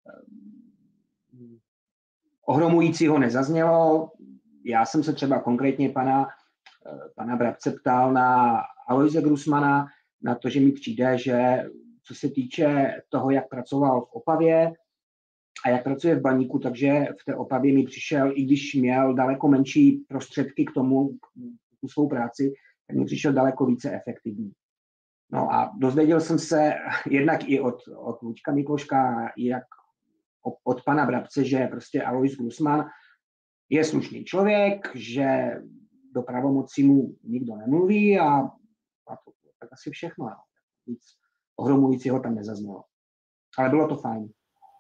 ohromujícího nezaznělo. Já jsem se třeba konkrétně pana Brabce ptal na Aloise Grusmana, na to, že mi přijde, že co se týče toho, jak pracoval v Opavě a jak pracuje v Baníku, takže v té Opavě mi přišel, i když měl daleko menší prostředky k tomu, tu svou práci, tak mi přišel daleko více efektivní. No a dozvěděl jsem se jednak i od Luďka Mikloška, i jak od pana Brabce, že prostě Alois Grusman je slušný člověk, že do pravomocí mu nikdo nemluví a to tak asi všechno. No. Nic ohromujícího tam nezaznělo. Ale bylo to fajn.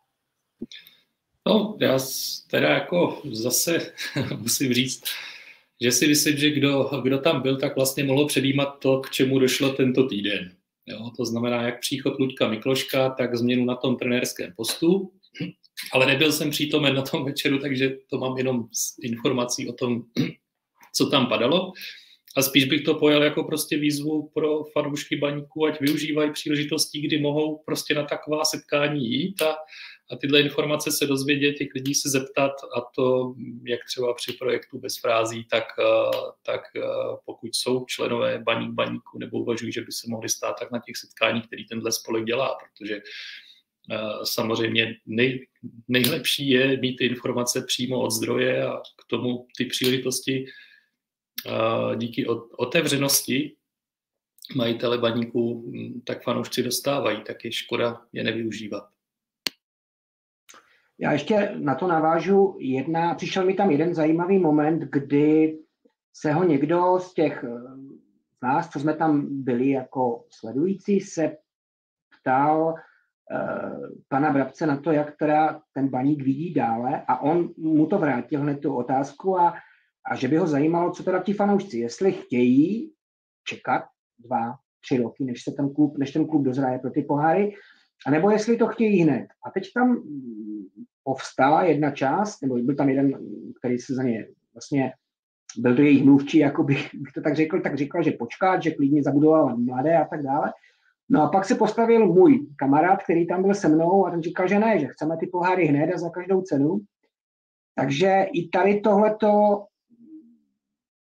No, já teda jako zase musím říct, že si myslím, že kdo tam byl, tak vlastně mohl předjímat to, k čemu došlo tento týden. Jo, to znamená, jak příchod Luďka Mikloška, tak změnu na tom trenérském postu. Ale nebyl jsem přítomen na tom večeru, takže to mám jenom informací o tom, co tam padalo. A spíš bych to pojal jako prostě výzvu pro fanoušky Baníku, ať využívají příležitostí, kdy mohou prostě na taková setkání jít a tyhle informace se dozvědět, těch lidí se zeptat, a to jak třeba při projektu Bez frází, tak pokud jsou členové Baníku nebo uvažují, že by se mohli stát, tak na těch setkáních, který tenhle spolek dělá, protože samozřejmě nejlepší je mít ty informace přímo od zdroje a k tomu ty příležitosti díky otevřenosti majitele Baníku tak fanoušci dostávají, tak je škoda je nevyužívat. Já ještě na to navážu. Přišel mi tam jeden zajímavý moment, kdy se ho někdo z těch z nás, co jsme tam byli jako sledující, se ptal pana Brabce na to, jak teda ten Baník vidí dále, a on mu to vrátil hned tu otázku a že by ho zajímalo, co teda ti fanoušci, jestli chtějí čekat 2-3 roky, než ten klub dozraje pro ty poháry, anebo jestli to chtějí hned. A teď tam povstala jedna část, nebo byl tam jeden, který se za ně vlastně, byl to jejich mluvčí, jako bych to tak říkal, že počkat, že klidně zabudoval mladé a tak dále. No a pak se postavil můj kamarád, který tam byl se mnou, a ten říkal, že ne, že chceme ty poháry hned a za každou cenu. Takže i tady tohleto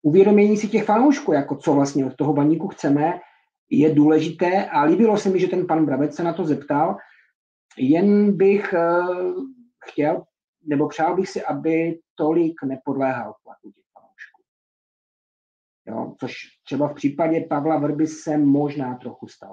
uvědomění si těch fanoušků, jako co vlastně od toho Baníku chceme, je důležité a líbilo se mi, že ten pan Brabec se na to zeptal. Jen bych chtěl, nebo přál bych si, aby tolik nepodléhal tlaku těch fanoušků. Jo, což třeba v případě Pavla Vrby se možná trochu stalo.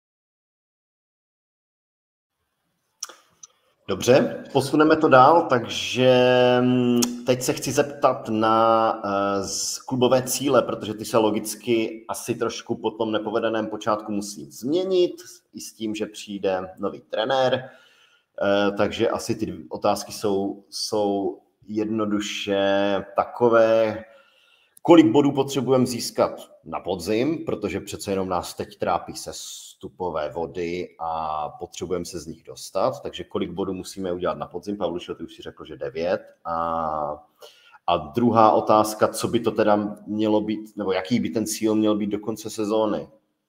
Dobře, posuneme to dál, takže teď se chci zeptat na klubové cíle, protože ty se logicky asi trošku po tom nepovedeném počátku musí změnit, i s tím, že přijde nový trenér, takže asi ty otázky jsou jednoduše takové, kolik bodů potřebujeme získat na podzim, protože přece jenom nás teď trápí sestupové vody a potřebujeme se z nich dostat, takže kolik bodů musíme udělat na podzim. Pavlušo, ty už si řekl, že 9. A druhá otázka, co by to teda mělo být, nebo jaký by ten cíl měl být do konce sezóny?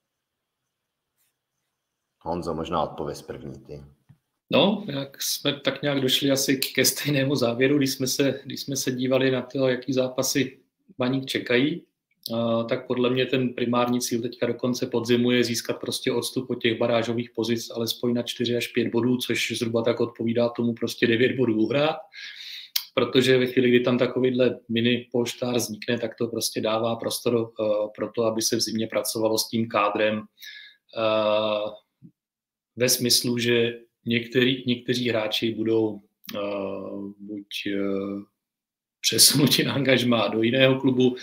Honzo, možná odpověz první ty. No, jak jsme tak nějak došli asi ke stejnému závěru, když jsme se dívali na to, jaký zápasy Baník čekají, tak podle mě ten primární cíl teďka do konce podzimu je získat prostě odstup od těch barážových pozic alespoň na 4 až 5 bodů, což zhruba tak odpovídá tomu prostě 9 bodů uhrát, protože ve chvíli, kdy tam takovýhle mini polštář vznikne, tak to prostě dává prostor pro to, aby se v zimě pracovalo s tím kádrem ve smyslu, že někteří hráči budou buď přesunuti na angažmá do jiného klubu,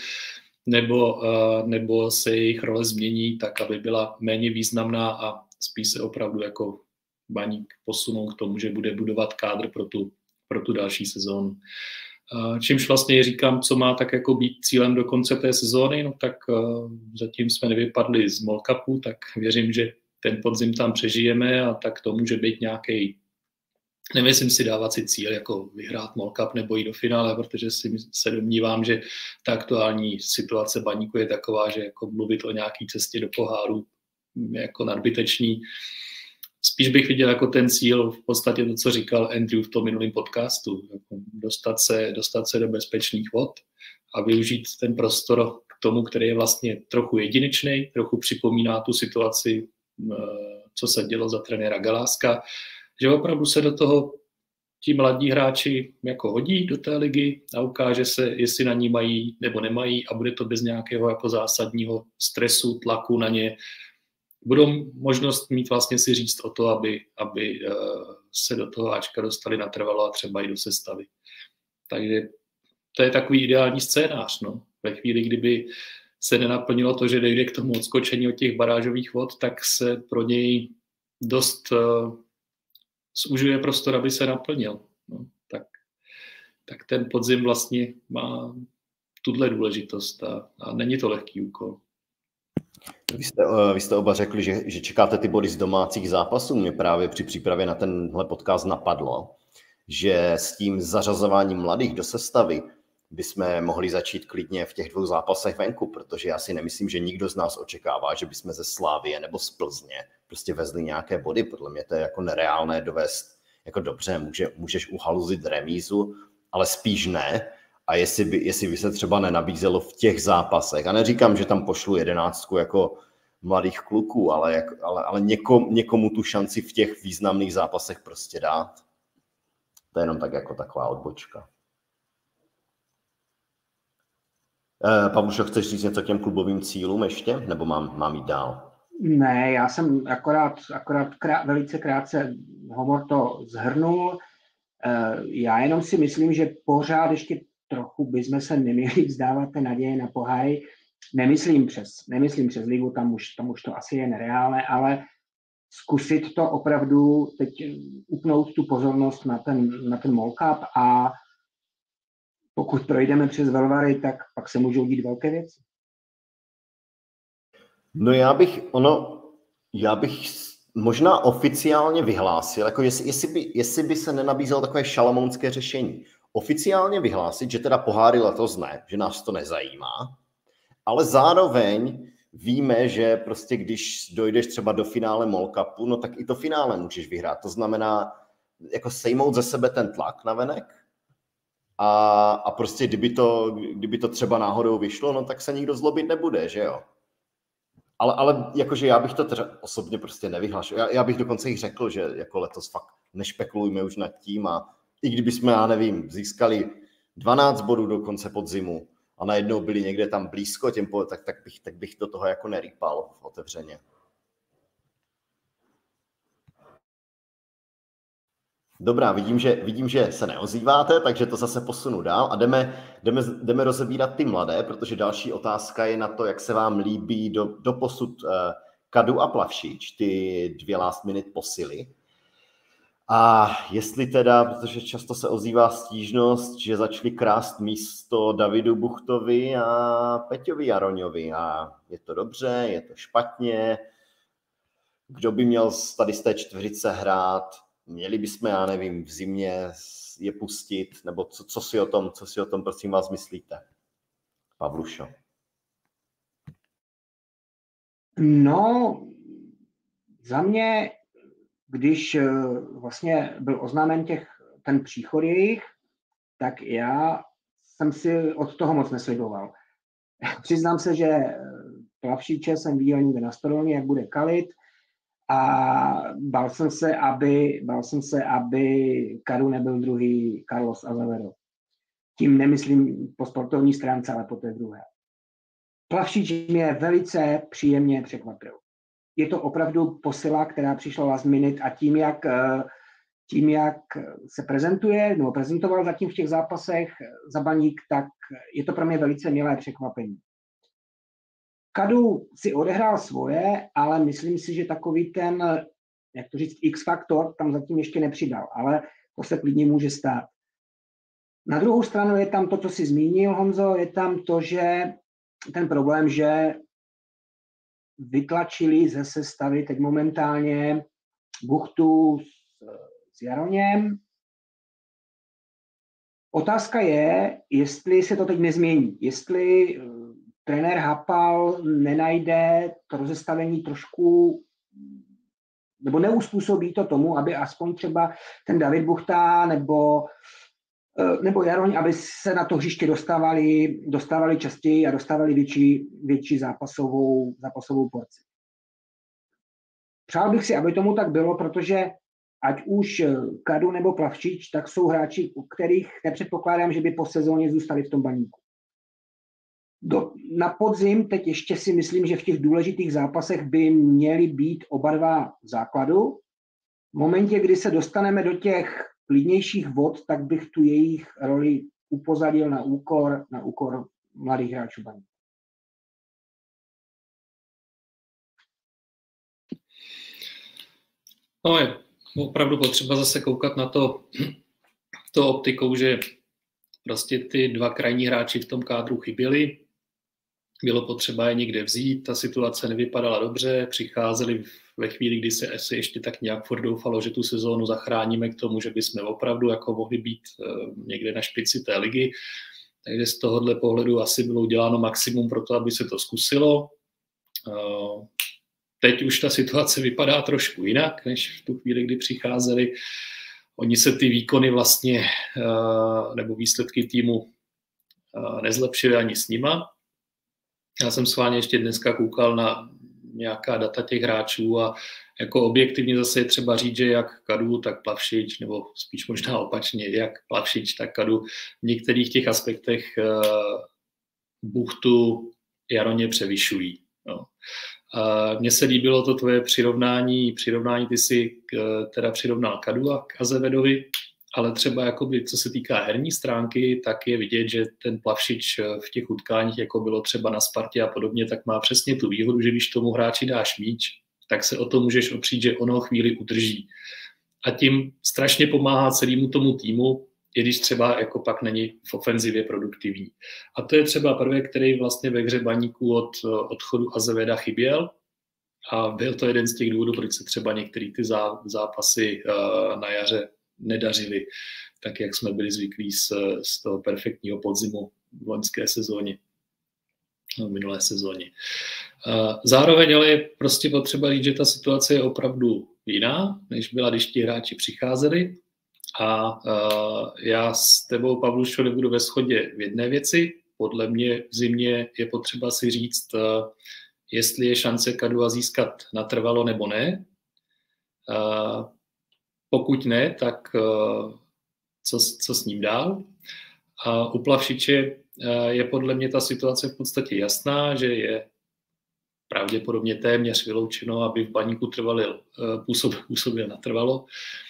nebo se jejich role změní tak, aby byla méně významná a spíš se opravdu jako Baník posunou k tomu, že bude budovat kádr pro tu další sezónu. Čímž vlastně říkám, co má tak jako být cílem do konce té sezóny, no tak zatím jsme nevypadli z MOL Cupu, tak věřím, že ten podzim tam přežijeme a tak to může být nějaký, nemyslím si dávat si cíl jako vyhrát MOL Cup nebo jít do finále, protože se domnívám, že ta aktuální situace Baníku je taková, že jako mluvit o nějaký cestě do poháru jako nadbytečný. Spíš bych viděl jako ten cíl v podstatě to, co říkal Andrew v tom minulém podcastu, jako dostat se do bezpečných vod a využít ten prostor k tomu, který je vlastně trochu jedinečný, trochu připomíná tu situaci, co se dělo za trenéra Galáska, že opravdu se do toho ti mladí hráči jako hodí do té ligy a ukáže se, jestli na ní mají nebo nemají a bude to bez nějakého jako zásadního stresu, tlaku na ně. Budou možnost mít vlastně si říct o to, aby se do toho Ačka dostali natrvalo a třeba i do sestavy. Takže to je takový ideální scénář. No. Ve chvíli, kdyby se nenaplnilo to, že dojde k tomu odskočení od těch barážových vod, tak se pro něj dost zúžuje prostor, aby se naplnil. No, tak ten podzim vlastně má tuhle důležitost a není to lehký úkol. Vy jste oba řekli, že čekáte ty body z domácích zápasů. Mě právě při přípravě na tenhle podcast napadlo, že s tím zařazováním mladých do sestavy bychom mohli začít klidně v těch 2 zápasech venku, protože já si nemyslím, že nikdo z nás očekává, že bychom ze Slávie nebo z Plzně prostě vezli nějaké body. Podle mě to je jako nereálné dovést. Jako dobře, můžeš uhaluzit remízu, ale spíš ne. A jestli by se třeba nenabízelo v těch zápasech, a neříkám, že tam pošlu 11 jako mladých kluků, ale někomu tu šanci v těch významných zápasech prostě dát. To je jenom tak jako taková odbočka. Pavlušo, chceš říct něco k těm klubovým cílům ještě? Nebo mám jít dál? Ne, já jsem akorát velice krátce Homor to zhrnul. Já jenom si myslím, že pořád ještě trochu bychom se neměli vzdávat té naděje na poháry. Nemyslím přes ligu, tam už to asi je nereálné, ale zkusit to opravdu teď upnout tu pozornost na ten MOL Cup a pokud projdeme přes Velvary, tak pak se můžou dít velké věci. No já bych možná oficiálně vyhlásil, jako jestli by se nenabízelo takové šalamounské řešení. Oficiálně vyhlásit, že teda poháry letos ne, že nás to nezajímá, ale zároveň víme, že prostě když dojdeš třeba do finále MOL Cupu, no tak i to finále můžeš vyhrát. To znamená jako sejmout ze sebe ten tlak navenek a prostě kdyby to třeba náhodou vyšlo, no tak se nikdo zlobit nebude, že jo. Ale jakože já bych to osobně prostě nevyhlašil. Já bych dokonce i řekl, že jako letos fakt nešpekulujme už nad tím a i kdyby jsme, já nevím, získali 12 bodů do konce podzimu a najednou byli někde tam blízko těm, tak bych do toho jako nerýpal otevřeně. Dobrá, vidím, že se neozýváte, takže to zase posunu dál a jdeme rozebírat ty mladé, protože další otázka je na to, jak se vám líbí doposud Kadu a Plavšič, ty 2 last minute posily. A jestli teda, protože často se ozývá stížnost, že začali krást místo Davidu Buchtovi a Peťovi Jaroňovi. A je to dobře, je to špatně. Kdo by měl tady z té čtveřice hrát? Měli bychom, já nevím, v zimě je pustit? Nebo co si o tom, prosím vás, myslíte? Pavlušo. No, za mě, když vlastně byl oznámen ten příchod jejich, tak já jsem si od toho moc nesliboval. Přiznám se, že Plavšiče jsem viděl někde na Stodoně, jak bude kalit a bál jsem se, aby Kadu nebyl druhý Carlos Azevedo. Tím nemyslím po sportovní stránce, ale po té druhé. Plavšič mě velice příjemně překvapil. Je to opravdu posila, která přišla last minute a tím, jak se prezentuje, nebo prezentoval zatím v těch zápasech za Baník, tak je to pro mě velice milé překvapení. Kadu si odehrál svoje, ale myslím si, že takový ten, jak to říct, X-faktor tam zatím ještě nepřidal, ale to se klidně může stát. Na druhou stranu je tam to, co jsi zmínil, Honzo, je tam to, že ten problém, že vytlačili ze sestavy teď momentálně Buchtu s Jaroněm. Otázka je, jestli se to teď nezmění, jestli trenér Hapal nenajde to rozestavení trošku, nebo neuspůsobí to tomu, aby aspoň třeba ten David Buchta nebo Jaroň, aby se na to hřiště dostávali častěji a dostávali větší zápasovou porci. Přál bych si, aby tomu tak bylo, protože ať už Kadu nebo Plavšič, tak jsou hráči, u kterých nepředpokládám, že by po sezóně zůstali v tom Baníku. Na podzim teď ještě si myslím, že v těch důležitých zápasech by měli být oba dva v základu. V momentě, kdy se dostaneme do těch klidnějších vod, tak bych tu jejich roli upozadil na úkor mladých hráčů Baníku. No je opravdu potřeba zase koukat na to optikou, že prostě ty 2 krajní hráči v tom kádru chyběli. Bylo potřeba je někde vzít, ta situace nevypadala dobře, přicházeli ve chvíli, kdy se asi ještě tak nějak furt doufalo, že tu sezónu zachráníme k tomu, že bychom opravdu jako mohli být někde na špici té ligy. Takže z tohohle pohledu asi bylo uděláno maximum pro to, aby se to zkusilo. Teď už ta situace vypadá trošku jinak, než v tu chvíli, kdy přicházeli. Oni se ty výkony vlastně, nebo výsledky týmu nezlepšily ani s nima. Já jsem schválně ještě dneska koukal na nějaká data těch hráčů a jako objektivně zase je třeba říct, že jak Kadu, tak Plavšič, nebo spíš možná opačně, jak Plavšič, tak Kadu v některých těch aspektech Buchtu Jaroně převyšují. No. Mně se líbilo to tvoje přirovnání, ty si teda přirovnal Kadu a k Azevedovi, ale třeba jakoby, co se týká herní stránky, tak je vidět, že ten Plavšič v těch utkáních, jako bylo třeba na Spartě a podobně, tak má přesně tu výhodu, že když tomu hráči dáš míč, tak se o to můžeš opřít, že ono chvíli udrží. A tím strašně pomáhá celému tomu týmu, i když třeba jako pak není v ofenzivě produktivní. A to je třeba prvek, který vlastně ve hře Baníku od odchodu Azeveda chyběl. A byl to jeden z těch důvodů, proč se třeba některé ty zápasy na jaře nedařily, tak jak jsme byli zvyklí z toho perfektního podzimu v loňské sezóně, v minulé sezóně. Zároveň ale je prostě potřeba říct, že ta situace je opravdu jiná, než byla, když ti hráči přicházeli. A já s tebou, Pavlušo, nebudu ve shodě v jedné věci. Podle mě v zimě je potřeba si říct, jestli je šance Kadua získat natrvalo nebo ne. Pokud ne, tak co s ním dál? A u Plavšiče je podle mě ta situace v podstatě jasná, že je pravděpodobně téměř vyloučeno, aby v Baníku působil natrvalo.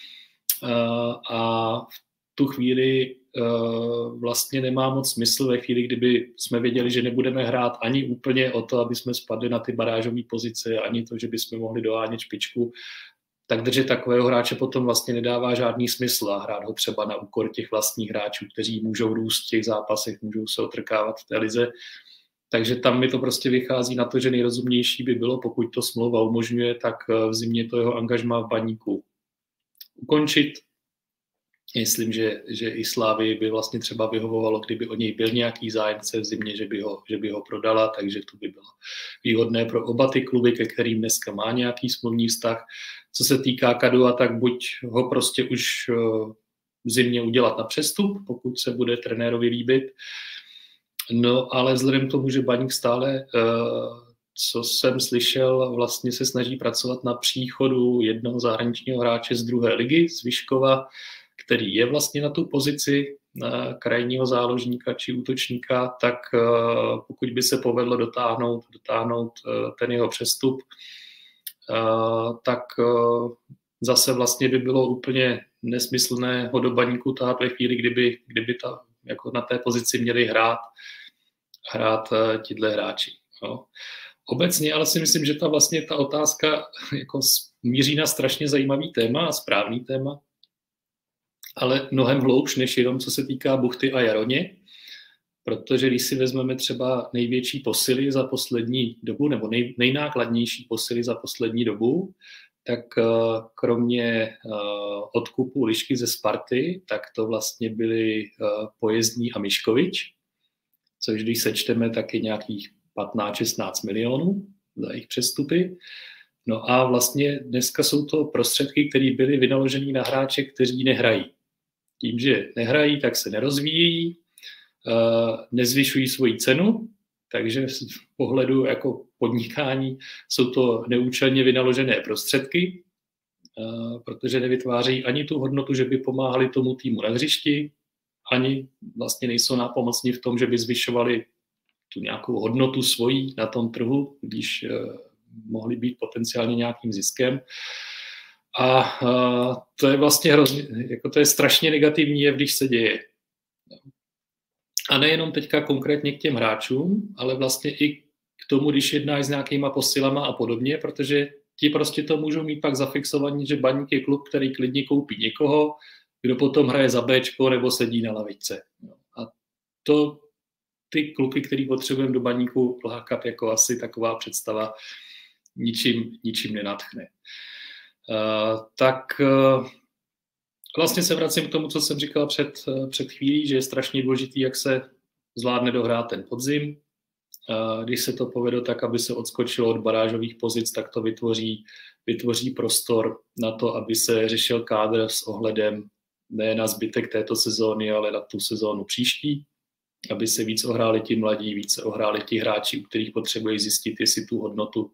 A v tu chvíli vlastně nemá moc smysl, ve chvíli, kdyby jsme věděli, že nebudeme hrát ani úplně o to, aby jsme spadli na ty barážové pozice, ani to, že bychom mohli dohánět špičku, tak držet takového hráče potom vlastně nedává žádný smysl a hrát ho třeba na úkor těch vlastních hráčů, kteří můžou růst v těch zápasech, můžou se otrkávat v té lize. Takže tam mi to prostě vychází na to, že nejrozumnější by bylo, pokud to smlouva umožňuje, tak v zimě to jeho angažmá v Baníku ukončit. Myslím, že i Slávii by vlastně třeba vyhovovalo, kdyby o něj byl nějaký zájemce v zimě, že by ho prodala, takže to by bylo výhodné pro oba ty kluby, ke kterým dneska má nějaký smluvní vztah. Co se týká Kadua, tak buď ho prostě už v zimě udělat na přestup, pokud se bude trenérovi líbit. No, ale vzhledem k tomu, že Baník stále, co jsem slyšel, vlastně se snaží pracovat na příchodu jednoho zahraničního hráče z druhé ligy, z Vyškova, který je vlastně na tu pozici krajního záložníka či útočníka, tak pokud by se povedlo dotáhnout ten jeho přestup, tak zase vlastně by bylo úplně nesmyslné ho do Baníku tahat ve chvíli, kdyby jako na té pozici měli hrát tihle hráči. Jo. Obecně ale si myslím, že ta otázka jako míří na strašně zajímavý téma a správný téma, ale mnohem hloubš než jenom co se týká Buchty a Jaroně, protože když si vezmeme třeba největší posily za poslední dobu, nebo nejnákladnější posily za poslední dobu, tak kromě odkupu Lišky ze Sparty, tak to vlastně byli Pojezdní a Miškovič, což když sečteme, tak je nějakých 15-16 milionů za jejich přestupy. No a vlastně dneska jsou to prostředky, které byly vynaloženy na hráče, kteří nehrají. Tím, že nehrají, tak se nerozvíjejí, nezvyšují svoji cenu, takže z pohledu jako podnikání jsou to neúčelně vynaložené prostředky, protože nevytvářejí ani tu hodnotu, že by pomáhali tomu týmu na hřišti, ani vlastně nejsou nápomocní v tom, že by zvyšovali tu nějakou hodnotu svojí na tom trhu, když mohli být potenciálně nějakým ziskem. A to je vlastně hrozně, jako to je strašně negativní jev, když se děje. A nejenom teďka konkrétně k těm hráčům, ale vlastně i k tomu, když jednáš s nějakýma posilama a podobně, protože ti prostě to můžou mít pak zafixovaní, že Baník je klub, který klidně koupí někoho, kdo potom hraje za Bčko nebo sedí na lavičce. A to ty kluky, který potřebujeme do Baníku lákat, jako asi taková představa ničím nenadchne. Tak vlastně se vracím k tomu, co jsem říkal před chvílí, že je strašně důležitý, jak se zvládne dohrát ten podzim. Když se to povede tak, aby se odskočilo od barážových pozic, tak to vytvoří prostor na to, aby se řešil kádr s ohledem ne na zbytek této sezóny, ale na tu sezónu příští, aby se víc ohráli ti mladí, více ohráli ti hráči, u kterých potřebují zjistit, jestli tu hodnotu,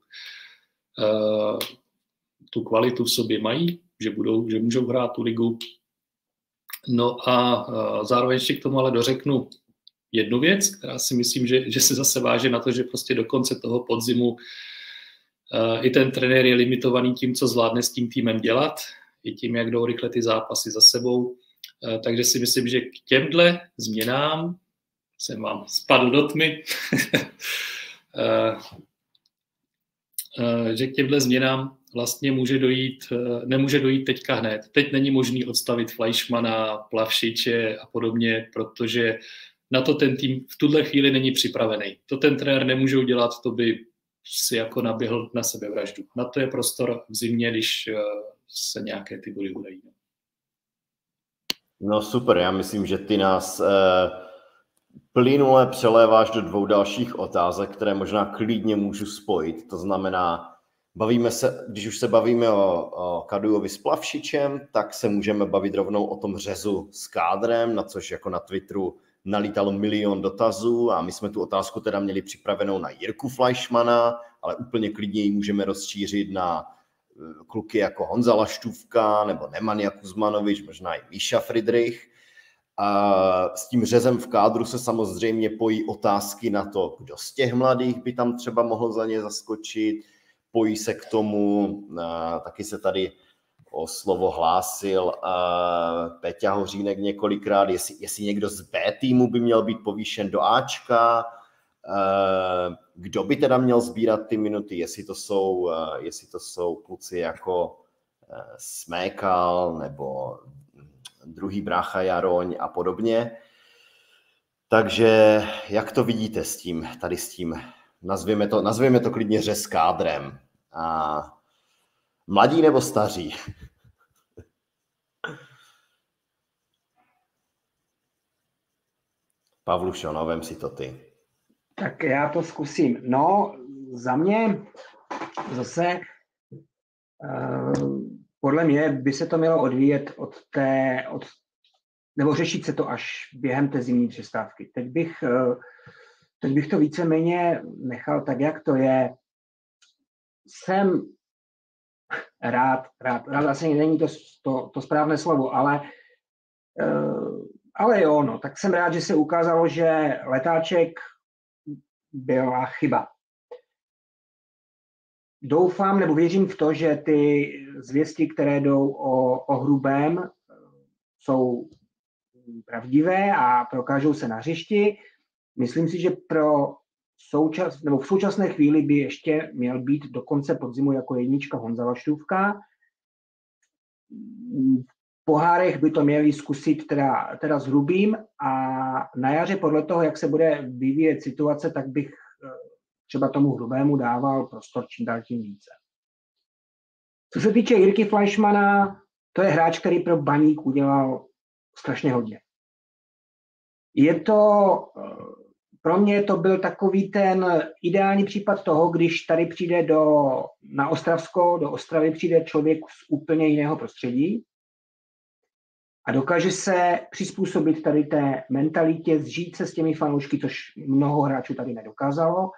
tu kvalitu v sobě mají, že můžou hrát tu ligu. No a zároveň ještě k tomu ale dořeknu jednu věc, která si myslím, že se zase váže na to, že prostě do konce toho podzimu i ten trenér je limitovaný tím, co zvládne s tím týmem dělat, i tím, jak jdou rychle ty zápasy za sebou. Takže si myslím, že k těmhle změnám jsem vám spadl do tmy, že k těmhle změnám vlastně nemůže dojít teďka hned. Teď není možný odstavit Fleischmana, Plavšiče a podobně, protože na to ten tým v tuhle chvíli není připravený. To ten trenér nemůže udělat, to by si jako naběhl na sebevraždu. Na to je prostor v zimě, když se nějaké ty body udají. No super, já myslím, že ty nás plynule přeléváš do dvou dalších otázek, které možná klidně můžu spojit. To znamená, Když už se bavíme o Kadujovi s Plavšičem, tak se můžeme bavit rovnou o tom řezu s kádrem, na což jako na Twitteru nalítalo milion dotazů a my jsme tu otázku teda měli připravenou na Jirku Fleischmana, ale úplně klidně ji můžeme rozšířit na kluky jako Honza Laštůvka nebo Nemanja Kuzmanovič, možná i Míša Friedrich. A s tím řezem v kádru se samozřejmě pojí otázky na to, kdo z těch mladých by tam třeba mohl za ně zaskočit. Pojí se k tomu, taky se tady o slovo hlásil Peťa Hořínek několikrát, jestli někdo z B týmu by měl být povýšen do Ačka, kdo by teda měl sbírat ty minuty, jestli to jsou kluci jako Smékal nebo druhý brácha Jaroň a podobně. Takže jak to vidíte s tím, nazvěme to klidně řez kádrem. Mladí nebo staří? Pavlušo, no, vem si to ty. Tak já to zkusím. No, za mě zase podle mě by se to mělo odvíjet nebo řešit se to až během té zimní přestávky. Teď bych to víceméně nechal tak, jak to je. Jsem rád vlastně není to správné slovo, ale jo, no, tak jsem rád, že se ukázalo, že letáček byla chyba. Doufám nebo věřím v to, že ty zvěsti, které jdou o Hrubém, jsou pravdivé a prokážou se na hřišti. Myslím si, že v současné chvíli by ještě měl být do konce podzimu jako jednička Honza Laštůvka. V pohárech by to měli zkusit teda s Hrubým a na jaře podle toho, jak se bude vyvíjet situace, tak bych třeba tomu Hrubému dával prostor čím dál tím více. Co se týče Jirky Fleischmana, to je hráč, který pro Baník udělal strašně hodně. Pro mě to byl takový ten ideální případ toho, když tady přijde na Ostravsko, do Ostravy přijde člověk z úplně jiného prostředí a dokáže se přizpůsobit tady té mentalitě, zžít se s těmi fanoušky, což mnoho hráčů tady nedokázalo.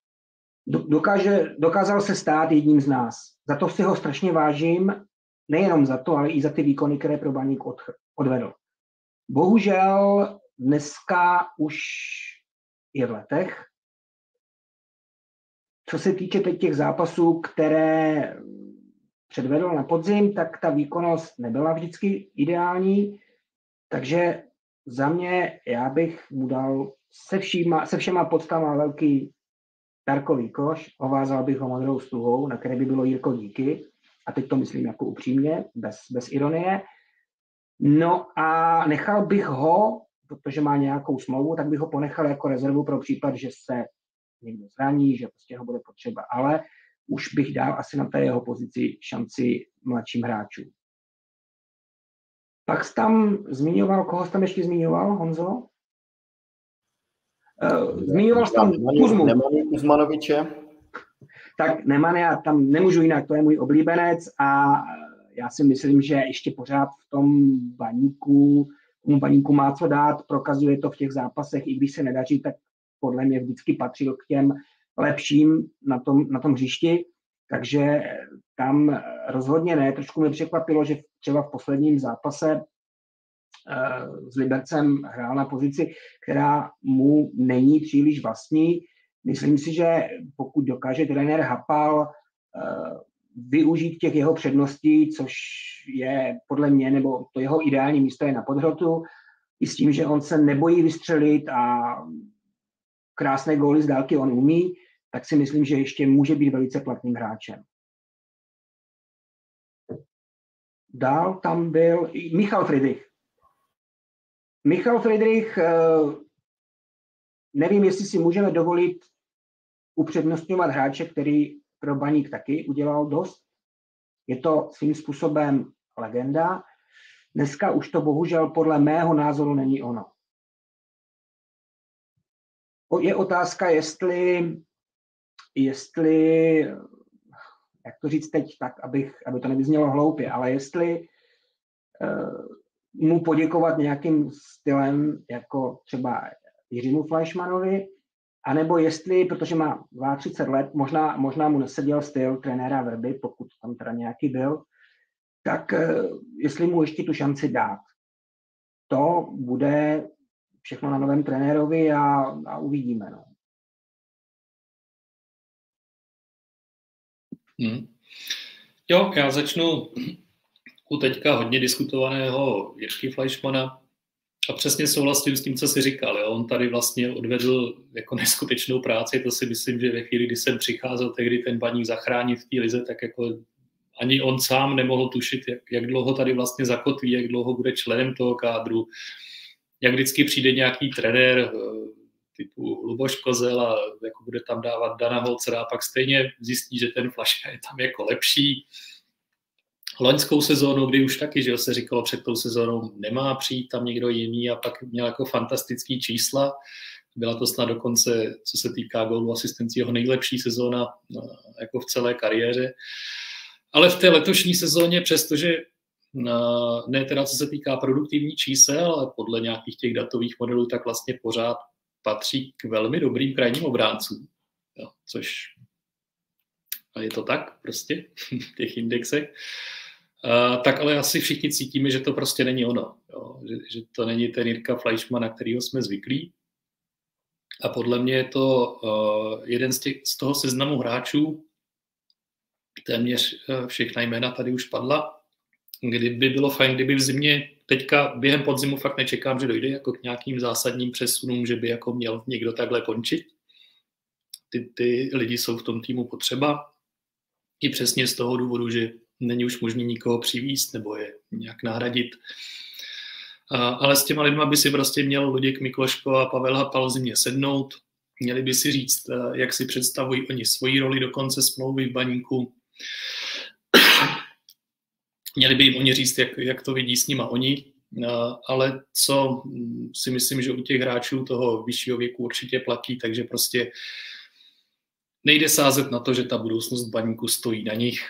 Dokázal se stát jedním z nás. Za to si ho strašně vážím, nejenom za to, ale i za ty výkony, které pro Baník odvedl. Bohužel dneska už je v letech. Co se týče teď těch zápasů, které předvedl na podzim, tak ta výkonnost nebyla vždycky ideální, takže za mě já bych mu dal se všema podstama velký dárkový koš, ovázal bych ho modrou stuhou, na které by bylo Jirko díky, a teď to myslím jako upřímně, bez ironie. No a nechal bych ho, protože má nějakou smlouvu, tak bych ho ponechal jako rezervu pro případ, že se někdo zraní, že prostě ho bude potřeba, ale už bych dal asi na té jeho pozici šanci mladším hráčům. Pak jsi tam zmiňoval, koho jsi tam ještě zmiňoval, Honzo? Zmiňoval jsi tam Kuzmu. Nemanja Kuzmanoviče. Tak Nemanja, tam nemůžu jinak, to je můj oblíbenec a já si myslím, že ještě pořád v tom Baníku má co dát, prokazuje to v těch zápasech, i když se nedaří, tak podle mě vždycky patřil k těm lepším na tom hřišti, takže tam rozhodně ne. Trošku mě překvapilo, že třeba v posledním zápase s Libercem hrál na pozici, která mu není příliš vlastní. Myslím si, že pokud dokáže trenér Hapal využít těch jeho předností, což je podle mě, nebo to jeho ideální místo je na podhrotu, i s tím, že on se nebojí vystřelit a krásné góly z dálky on umí, tak si myslím, že ještě může být velice platným hráčem. Dál tam byl Michal Friedrich. Michal Friedrich, nevím, jestli si můžeme dovolit upřednostňovat hráče, který pro Baník taky udělal dost. Je to svým způsobem legenda. Dneska už to bohužel podle mého názoru není ono. Je otázka, jestli jak to říct teď tak, aby to nevyznělo hloupě, ale jestli mu poděkovat nějakým stylem, jako třeba Jiřímu Fleischmannovi, anebo jestli, protože má 32 let, možná mu neseděl styl trenéra Vrby, pokud tam teda nějaký byl, tak jestli mu ještě tu šanci dát. To bude všechno na novém trenérovi a uvidíme. No. Jo, já začnu u teďka hodně diskutovaného Jirky Fleischmanna a přesně souhlasím s tím, co jsi říkal. Jo? On tady vlastně odvedl jako neskutečnou práci, to si myslím, že ve chvíli, kdy jsem přicházel tehdy ten Baník zachránit v té lize, tak jako ani on sám nemohl tušit, jak dlouho tady vlastně zakotví, jak dlouho bude členem toho kádru, jak vždycky přijde nějaký trenér typu Luboš Kozel a jako bude tam dávat Dana Holcera a pak stejně zjistí, že ten Flaška je tam jako lepší. Loňskou sezónu, kdy už taky, že se říkalo před tou sezónou, nemá přijít tam někdo jiný a pak měl jako fantastický čísla. Byla to snad dokonce, co se týká gólu asistencí, jeho nejlepší sezóna jako v celé kariéře. Ale v té letošní sezóně, přestože ne teda co se týká produktivní čísel, ale podle nějakých těch datových modelů, tak vlastně pořád patří k velmi dobrým krajním obráncům. Jo, což je to tak prostě v těch indexech. Tak ale asi všichni cítíme, že to prostě není ono. Jo, že to není ten Jirka Fleischmann, na kterýho jsme zvyklí. A podle mě je to jeden z toho seznamu hráčů, téměř všechna jména tady už padla, kdyby bylo fajn, kdyby v zimě, teďka během podzimu fakt nečekám, že dojde jako k nějakým zásadním přesunům, že by jako měl někdo takhle končit. Ty lidi jsou v tom týmu potřeba. I přesně z toho důvodu, že není už možné nikoho přivízt nebo je nějak nahradit. Ale s těma lidma by si prostě měl Luděk Mikloško a Pavel Hapal zimě sednout. Měli by si říct, jak si představují oni svoji roli do konce smlouvy v Baníku. Měli by jim oni říct, jak to vidí s nima oni. Ale co si myslím, že u těch hráčů toho vyššího věku určitě platí, takže prostě nejde sázet na to, že ta budoucnost Baníku stojí na nich.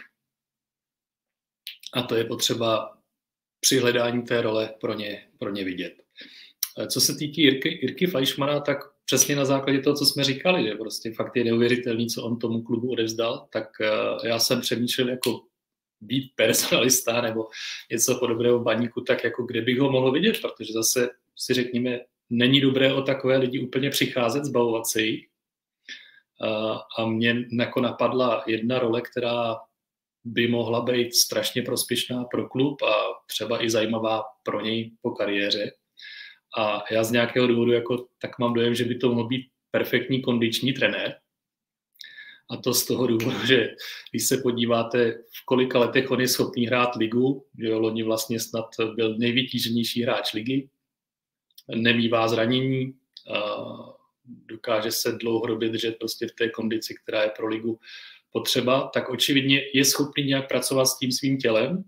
A to je potřeba při hledání té role pro ně vidět. Co se týká Jirky Fleischmanna, tak přesně na základě toho, co jsme říkali, že prostě fakt je neuvěřitelný, co on tomu klubu odevzdal, tak já jsem přemýšlel jako být personalista nebo něco podobného v Baníku, tak jako kde bych ho mohl vidět, protože zase si řekněme, není dobré o takové lidi úplně přicházet, zbavovat se jich. A mě jako napadla jedna role, která by mohla být strašně prospěšná pro klub a třeba i zajímavá pro něj po kariéře. A já z nějakého důvodu jako, tak mám dojem, že by to mohl být perfektní kondiční trenér. A to z toho důvodu, že když se podíváte, v kolika letech on je schopný hrát ligu, že loni vlastně snad byl nejvytíženější hráč ligy, nemívá zranění, dokáže se dlouhodobě držet prostě v té kondici, která je pro ligu potřeba, tak očividně je schopný nějak pracovat s tím svým tělem,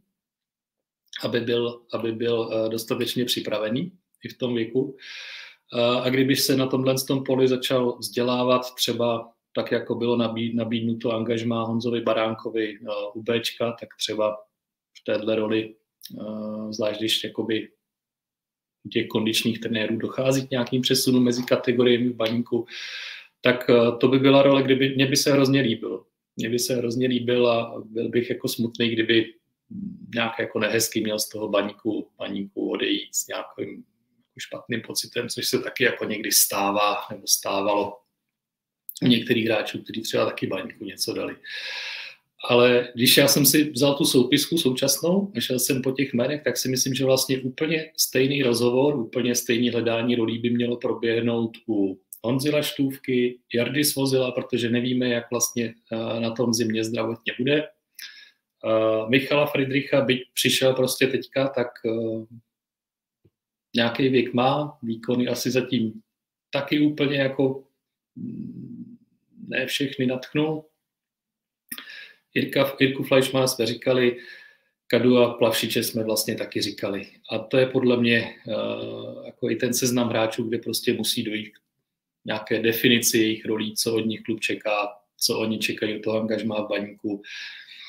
aby byl dostatečně připravený i v tom věku. A kdyby se na tomhle poli začal vzdělávat třeba tak, jako bylo nabídnuto angažmá Honzovi Baránkovi u Bčka, tak třeba v téhle roli, zvlášť když jakoby u těch kondičních trenérů dochází k nějakým přesunům mezi kategoriemi v Baníku, tak to by byla role, mě by se hrozně líbil. Mně by se hrozně líbil a byl bych jako smutný, kdyby nějak jako nehezky měl z toho Baníku odejít s nějakým špatným pocitem, což se taky jako někdy stává nebo stávalo u některých hráčů, kteří třeba taky Baníku něco dali. Ale když já jsem si vzal tu soupisku současnou a šel jsem po těch jménech, tak si myslím, že vlastně úplně stejný rozhovor, úplně stejný hledání rolí by mělo proběhnout u Honzy Laštůvky, Jardy Svozila, protože nevíme, jak vlastně na tom zimě zdravotně bude. Michala Friedricha, byť přišel prostě teďka, tak nějaký věk má, výkony asi zatím taky úplně jako ne všechny nadchnul. Jirku Fleischmanna jsme říkali, Kadu a Plavšiče jsme vlastně taky říkali. A to je podle mě jako i ten seznam hráčů, kde prostě musí dojít k nějaké definici jejich rolí, co od nich klub čeká, co oni čekají od toho angažmá v Baníku.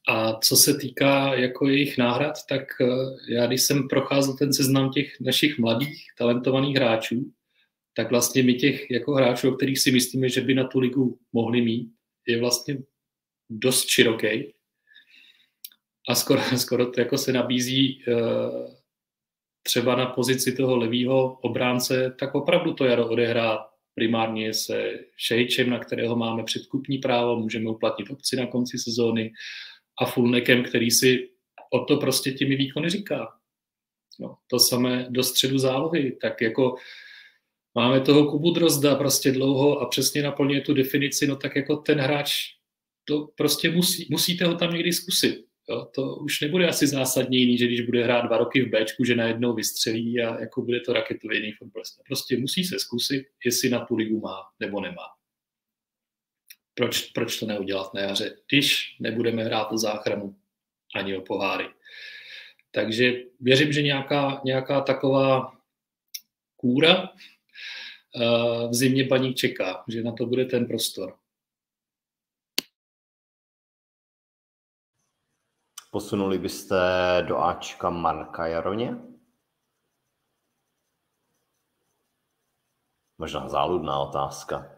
A co se týká jako jejich náhrad, tak já když jsem procházel ten seznam těch našich mladých, talentovaných hráčů, tak vlastně my těch jako hráčů, o kterých si myslíme, že by na tu ligu mohli mít, je vlastně dost široký. A skoro to jako se nabízí třeba na pozici toho levýho obránce, tak opravdu to jaro odehrát primárně se Šejčem, na kterého máme předkupní právo, můžeme uplatnit opci na konci sezóny, a Fulnekem, který si o to prostě těmi výkony říká. No, to samé do středu zálohy, tak jako máme toho Kubu Drozda prostě dlouho a přesně naplňuje tu definici, no tak jako ten hráč to prostě musíte ho tam někdy zkusit. Jo? To už nebude asi zásadně jiný, že když bude hrát 2 roky v Bčku, že najednou vystřelí a jako bude to raketový jiný fotbalista. Prostě musí se zkusit, jestli na tu ligu má nebo nemá. Proč to neudělat na jaře, když nebudeme hrát o záchranu ani o poháry. Takže věřím, že nějaká taková kůra v zimě Baník čeká, že na to bude ten prostor. Posunuli byste do Ačka Marka Jaroně? Možná záludná otázka.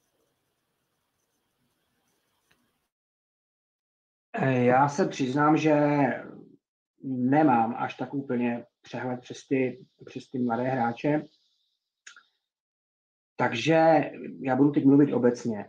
Já se přiznám, že nemám až tak úplně přehled přes ty mladé hráče. Takže já budu teď mluvit obecně.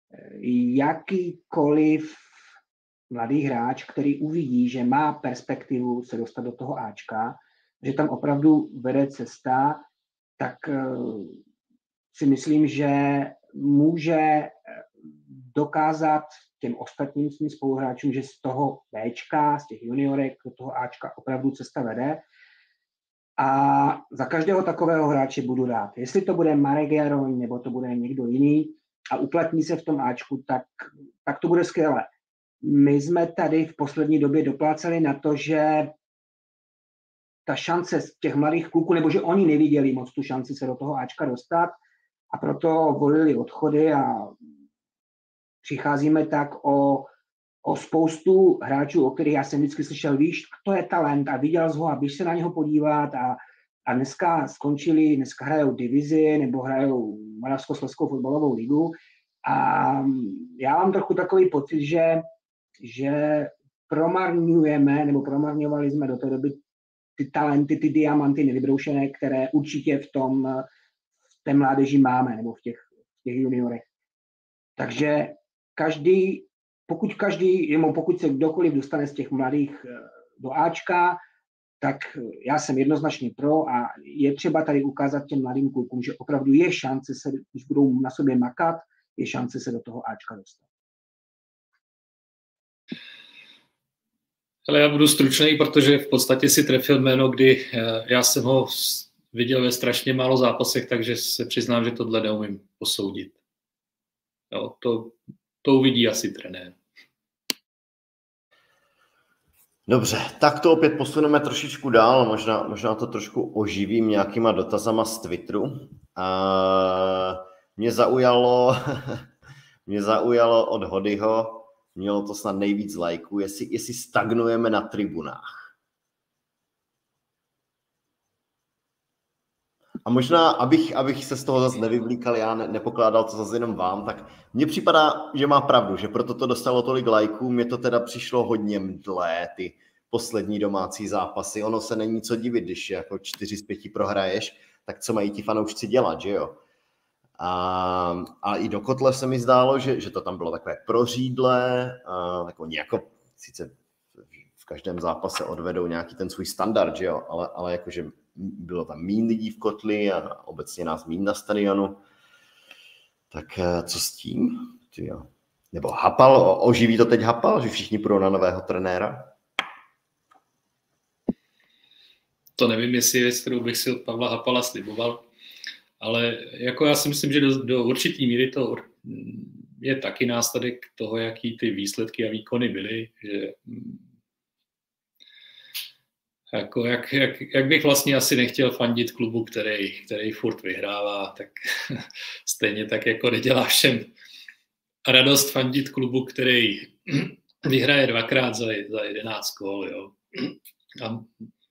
Jakýkoliv mladý hráč, který uvidí, že má perspektivu se dostat do toho Ačka, že tam opravdu vede cesta, tak si myslím, že může dokázat těm ostatním svým spoluhráčům, že z toho Bčka, z těch juniorek do toho Ačka opravdu cesta vede. A za každého takového hráče budu rád. Jestli to bude Marek Jaroň, nebo to bude někdo jiný a uplatní se v tom Ačku, tak to bude skvělé. My jsme tady v poslední době dopláceli na to, že ta šance z těch mladých kluků, nebo že oni neviděli moc tu šanci se do toho Ačka dostat a proto volili odchody a přicházíme tak o spoustu hráčů, o kterých já jsem vždycky slyšel, víš, to je talent a viděl jsi ho a běž se na něho podívat a dneska hrajou divizi nebo hrajou Moravskoslezskou fotbalovou ligu a já mám trochu takový pocit, že promarňovali jsme do té doby ty talenty, ty diamanty nevybroušené, které určitě v té mládeži máme, nebo v těch juniorech. Takže pokud se kdokoliv dostane z těch mladých do Ačka, tak já jsem jednoznačně pro a je třeba tady ukázat těm mladým klukům, že opravdu je šance se, když budou na sobě makat, je šance se do toho Ačka dostat. Ale já budu stručný, protože v podstatě si trefil jméno, kdy já jsem ho viděl ve strašně málo zápasech, takže se přiznám, že tohle neumím posoudit. Jo, to uvidí asi trenér. Dobře, tak to opět posuneme trošičku dál, možná to trošku oživím nějakýma dotazama z Twitteru. Mě zaujalo od Hodyho, mělo to snad nejvíc lajků, jestli stagnujeme na tribunách. A možná, abych se z toho zase nevyvlíkal, já nepokládal to zase jenom vám, tak mně připadá, že má pravdu, že proto to dostalo tolik lajků, mně to teda přišlo hodně mdlé, ty poslední domácí zápasy. Ono se není co divit, když jako 4 z 5 prohraješ, tak co mají ti fanoušci dělat, že jo? A i do kotle se mi zdálo, že to tam bylo takové prořídlé, jako nějako, sice v každém zápase odvedou nějaký ten svůj standard, že jo? Ale jakože bylo tam míň lidí v kotli a obecně nás míň na stadionu. Tak co s tím? Tyjo. Nebo Hapal, oživí to teď Hapal, že všichni půjdou na nového trenéra? To nevím, jestli je věc, kterou bych si od Pavla Hapala sliboval, ale jako já si myslím, že do určitý míry to je taky následek toho, jaký ty výsledky a výkony byly, že jako jak bych vlastně asi nechtěl fandit klubu, který furt vyhrává, tak stejně tak jako nedělá všem radost fandit klubu, který vyhraje 2krát za 11 kol, jo. A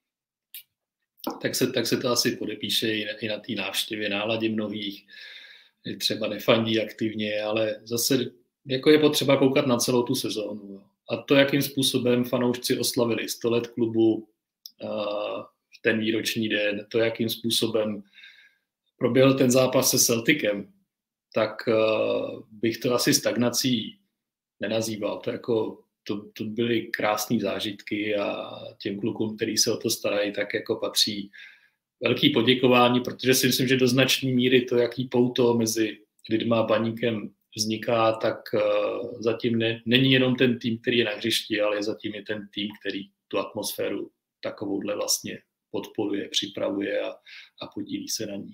tak se to asi podepíše i na té návštěvě, náladě mnohých. Třeba nefandí aktivně, ale zase jako je potřeba koukat na celou tu sezónu. Jo. A to, jakým způsobem fanoušci oslavili 100 let klubu v ten výroční den, to, jakým způsobem proběhl ten zápas se Celticem, tak bych to asi stagnací nenazýval. To byly krásné zážitky a těm klukům, kteří se o to starají, tak jako patří velký poděkování, protože si myslím, že do značné míry to, jaký pouto mezi lidma a Baníkem vzniká, tak zatím není jenom ten tým, který je na hřišti, ale zatím je ten tým, který tu atmosféru takovouhle vlastně podporuje, připravuje a podílí se na ní.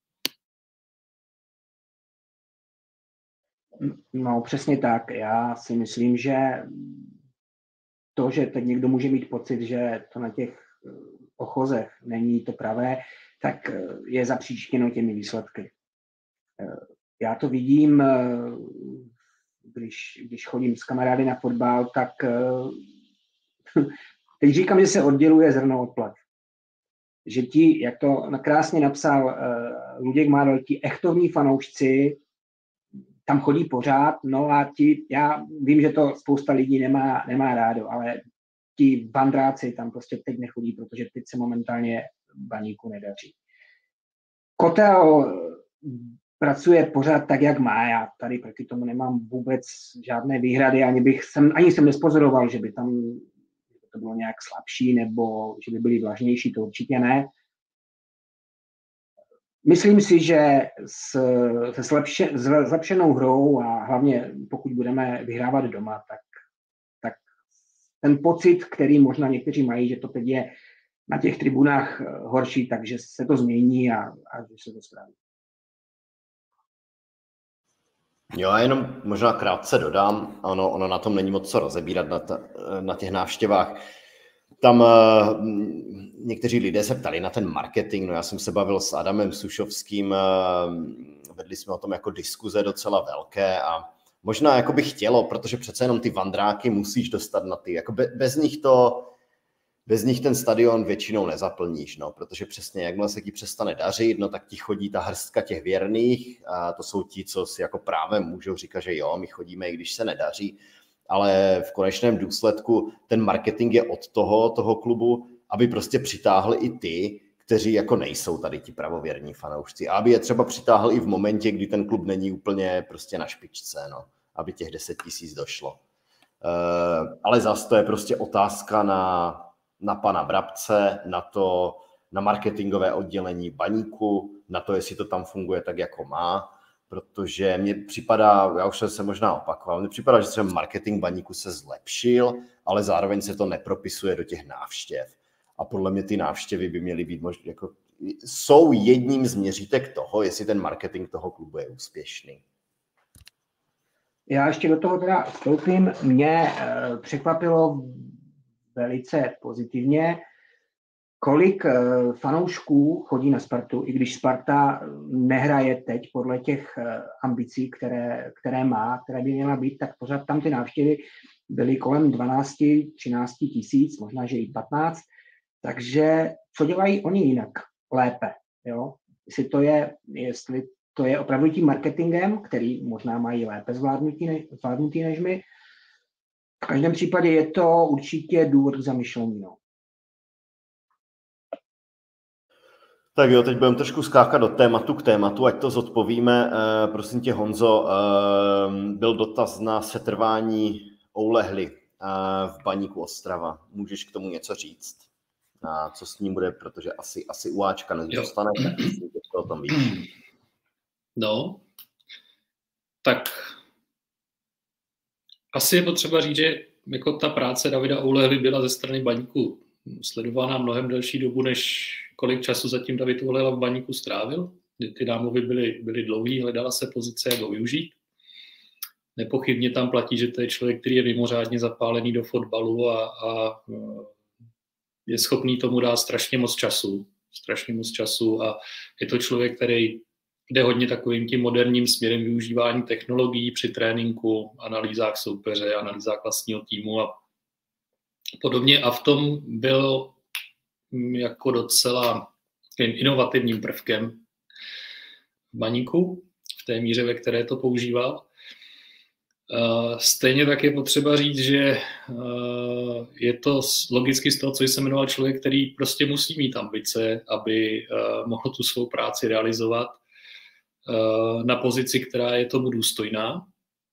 No, přesně tak. Já si myslím, že to, že teď někdo může mít pocit, že to na těch ochozech není to pravé, tak je zapříčiněno těmi výsledky. Já to vidím, když chodím s kamarády na fotbal, tak teď říkám, že se odděluje zrno od plev. Že ti, jak to krásně napsal Luděk Mádl, echtovní fanoušci tam chodí pořád, no a já vím, že to spousta lidí nemá rádo, ale ti vandráci tam prostě teď nechodí, protože teď se momentálně Baníku nedaří. Kotel pracuje pořád tak, jak má. Já tady proti tomu nemám vůbec žádné výhrady, ani jsem nespozoroval, že by tam to bylo nějak slabší nebo že by byli vlažnější, to určitě ne. Myslím si, že se zlepšenou hrou a hlavně pokud budeme vyhrávat doma, tak ten pocit, který možná někteří mají, že to teď je na těch tribunách horší, takže se to změní a že se to spraví. Jo, já jenom možná krátce dodám, ono na tom není moc co rozebírat na těch návštěvách. Tam někteří lidé se ptali na ten marketing, no já jsem se bavil s Adamem Sušovským, vedli jsme o tom jako diskuze docela velké a možná jako by chtělo, protože přece jenom ty vandráky musíš dostat na ty, jako bez nich ten stadion většinou nezaplníš, no, protože přesně jakmile se ti přestane dařit, no tak ti chodí ta hrstka těch věrných a to jsou ti, co si jako právem můžou říkat, že jo, my chodíme, i když se nedaří, ale v konečném důsledku ten marketing je od toho klubu, aby prostě přitáhl i ty, kteří jako nejsou tady ti pravověrní fanoušci. A aby je třeba přitáhl i v momentě, kdy ten klub není úplně prostě na špičce, no, aby těch 10 000 došlo. Ale zase to je prostě otázka na pana Brabce, na marketingové oddělení Baníku, na to, jestli to tam funguje tak, jako má, protože mně připadá, já už jsem se možná opakoval, mně připadá, že třeba marketing Baníku se zlepšil, ale zároveň se to nepropisuje do těch návštěv. A podle mě ty návštěvy by měly být možná, jako, jsou jedním z měřítek toho, jestli ten marketing toho klubu je úspěšný. Já ještě do toho teda vstoupím. Mě překvapilo velice pozitivně, kolik fanoušků chodí na Spartu, i když Sparta nehraje teď podle těch ambicí, které má, které by měla být, tak pořád tam ty návštěvy byly kolem 12-13 tisíc, možná, že i 15. Takže co dělají oni jinak? Lépe. Jo? Jestli to je opravdu tím marketingem, který možná mají lépe zvládnutý než my. V každém případě je to určitě důvod k zamyšlení. No. Tak jo, teď budeme trošku skákat do tématu k tématu, ať to zodpovíme. Prosím tě, Honzo, byl dotaz na setrvání Oulehly v Baníku Ostrava. Můžeš k tomu něco říct? A co s ním bude, protože asi u Ačka nedostane, tak myslím, že to o tom víš. No, tak asi je potřeba říct, že jako ta práce Davida Oulehly byla ze strany Baníku sledovaná mnohem delší dobu, než kolik času zatím David Oulehla v Baníku strávil. Ty námluvy byly dlouhý, hledala se pozice, jak ho využít. Nepochybně tam platí, že to je člověk, který je mimořádně zapálený do fotbalu a je schopný tomu dát strašně moc času a je to člověk, který jde hodně takovým tím moderním směrem využívání technologií při tréninku, analýzách soupeře, analýzách vlastního týmu a podobně. A v tom byl jako docela inovativním prvkem v Baníku, v té míře, ve které to používal. Stejně tak je potřeba říct, že je to logicky z toho, co jsem jmenoval, člověk, který prostě musí mít ambice, aby mohl tu svou práci realizovat na pozici, která je tomu důstojná.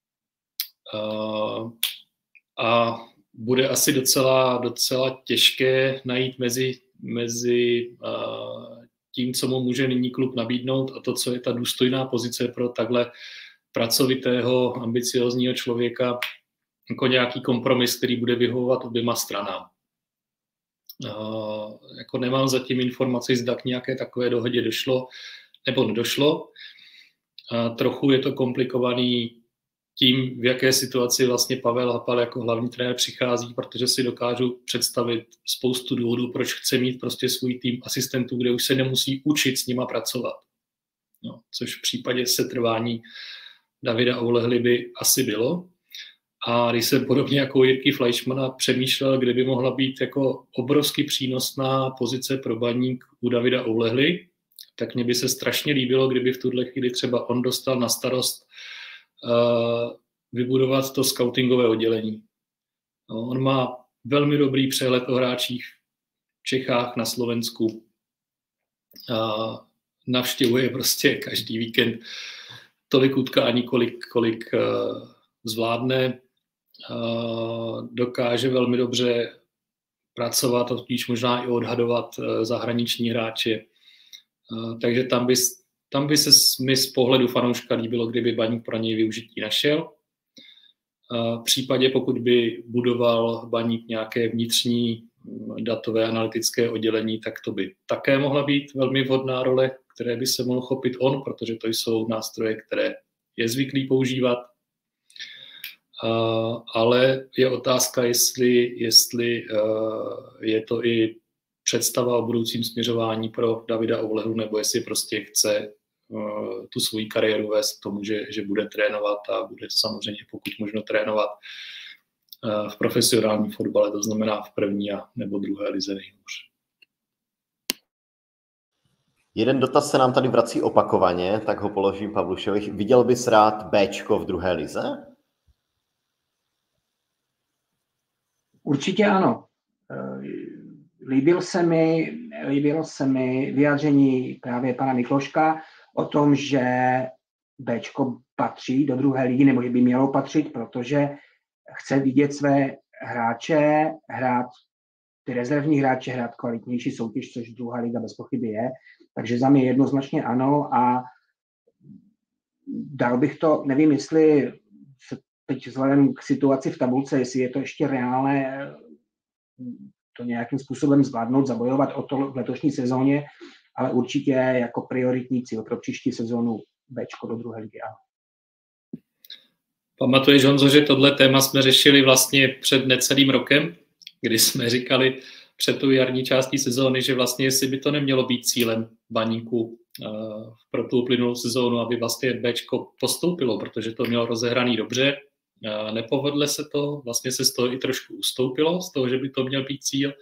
A bude asi docela těžké najít mezi tím, co mu může nyní klub nabídnout a to, co je ta důstojná pozice pro takhle pracovitého, ambiciozního člověka, jako nějaký kompromis, který bude vyhovovat oběma stranám. Jako nemám zatím informaci, zda k nějaké takové dohodě došlo nebo nedošlo. Trochu je to komplikovaný tím, v jaké situaci vlastně Pavel Hapal jako hlavní trenér přichází, protože si dokážu představit spoustu důvodů, proč chce mít prostě svůj tým asistentů, kde už se nemusí učit s nima pracovat. No, což v případě setrvání Davida Oulehly by asi bylo. A když jsem podobně jako Jirky Fleischmana přemýšlel, kde by mohla být jako obrovsky přínosná pozice pro Baník u Davida Oulehly, tak mně by se strašně líbilo, kdyby v tuhle chvíli třeba on dostal na starost vybudovat to scoutingové oddělení. No, on má velmi dobrý přehled o hráčích v Čechách, na Slovensku. Navštěvuje prostě každý víkend tolik utkání, kolik zvládne. Dokáže velmi dobře pracovat, a tudíž možná i odhadovat zahraniční hráče. Takže tam by se mi z pohledu fanouška líbilo, kdyby Baník pro něj využití našel. V případě, pokud by budoval Baník nějaké vnitřní datové analytické oddělení, tak to by také mohla být velmi vhodná role, které by se mohl chopit on, protože to jsou nástroje, které je zvyklý používat. Ale je otázka, jestli je to i představa o budoucím směřování pro Davida Oulehlu, nebo jestli prostě chce tu svoji kariéru vést k tomu, že bude trénovat a bude samozřejmě pokud možno trénovat v profesionálním fotbale, to znamená v první a nebo druhé lize nejhůř. Jeden dotaz se nám tady vrací opakovaně, tak ho položím Pavlušovi. Viděl bys rád Béčko v druhé lize? Určitě ano. Líbilo se mi vyjádření právě pana Mikloška o tom, že Béčko patří do druhé ligy, nebo že by mělo patřit, protože chce vidět své hráče hrát, ty rezervní hráče hrát kvalitnější soutěž, což druhá liga bez pochyby je. Takže za mě jednoznačně ano a dal bych to, nevím, jestli teď vzhledem k situaci v tabulce, jestli je to ještě reálné to nějakým způsobem zvládnout, zabojovat o to v letošní sezóně, ale určitě jako prioritní cíl pro příští sezónu Bčko do druhé ligy. Pamatuješ, Honzo, že tohle téma jsme řešili vlastně před necelým rokem, kdy jsme říkali před tou jarní částí sezóny, že vlastně jestli by to nemělo být cílem Baníku pro tu uplynulou sezónu, aby vlastně Bčko postoupilo, protože to mělo rozehraný dobře. Nepovedlo se to, vlastně se z toho i trošku ustoupilo, z toho, že by to měl být cíl.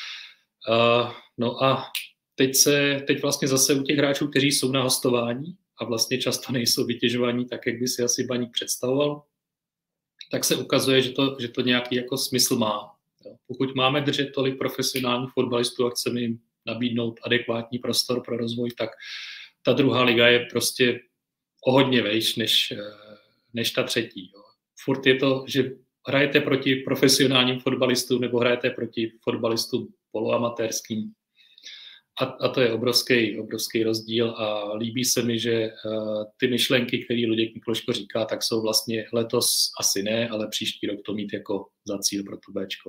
No a teď vlastně zase u těch hráčů, kteří jsou na hostování a vlastně často nejsou vytěžovaní tak, jak by si asi Baník představoval, tak se ukazuje, že to nějaký jako smysl má. Pokud máme držet tolik profesionálních fotbalistů a chceme jim nabídnout adekvátní prostor pro rozvoj, tak ta druhá liga je prostě o hodně vejš než ta třetí. Jo. Furt je to, že hrajete proti profesionálním fotbalistům nebo hrajete proti fotbalistům poloamatérským. A to je obrovský rozdíl a líbí se mi, že ty myšlenky, které Luděk Mikloško říká, tak jsou vlastně letos asi ne, ale příští rok to mít jako za cíl pro to Bčko.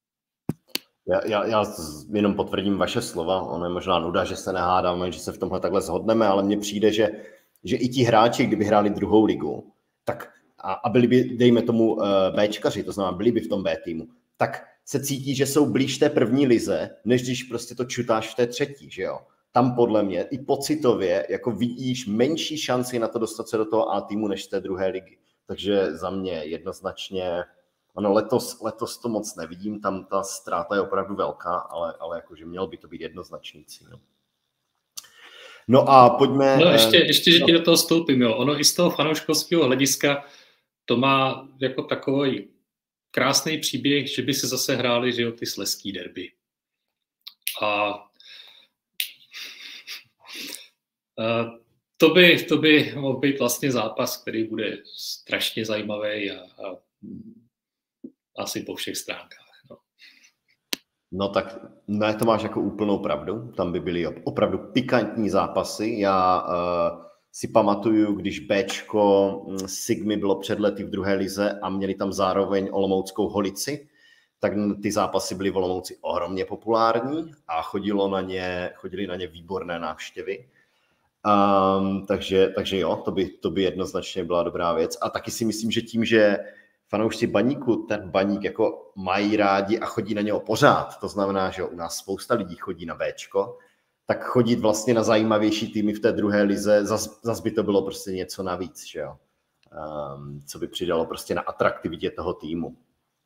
Já jenom potvrdím vaše slova, ono je možná nuda, že se nehádáme, že se v tomhle takhle shodneme, ale mně přijde, že i ti hráči, kdyby hráli druhou ligu, tak a byli by, dejme tomu, Bčkaři, to znamená, byli by v tom B týmu, tak se cítí, že jsou blíž té první lize, než když prostě to čutáš v té třetí, že jo. tam podle mě i pocitově jako vidíš menší šanci na to dostat se do toho A týmu než z té druhé ligy. Takže za mě jednoznačně, ano, letos to moc nevidím, tam ta ztráta je opravdu velká, ale jakože měl by to být jednoznačný cíl. No a pojďme... No ještě že ti do toho vstoupím, jo. Ono i z toho fanouškovského hlediska to má jako takový krásný příběh, že by se zase hráli, že jo, ty slezský derby. A to by mohl být vlastně zápas, který bude strašně zajímavý a asi po všech stránkách. No tak ne, to máš jako úplnou pravdu. Tam by byly opravdu pikantní zápasy. Já si pamatuju, když Bčko Sigmy bylo před lety v druhé lize a měli tam zároveň olomouckou Holici, tak ty zápasy byly v Olomouci ohromně populární a chodili na ně výborné návštěvy. Takže jo, to by jednoznačně byla dobrá věc. A taky si myslím, že tím, že fanoušci Baníku ten Baník jako mají rádi a chodí na něho pořád, to znamená, že u nás spousta lidí chodí na Bčko, tak chodit vlastně na zajímavější týmy v té druhé lize, zas by to bylo prostě něco navíc, že jo? Co by přidalo prostě na atraktivitě toho týmu.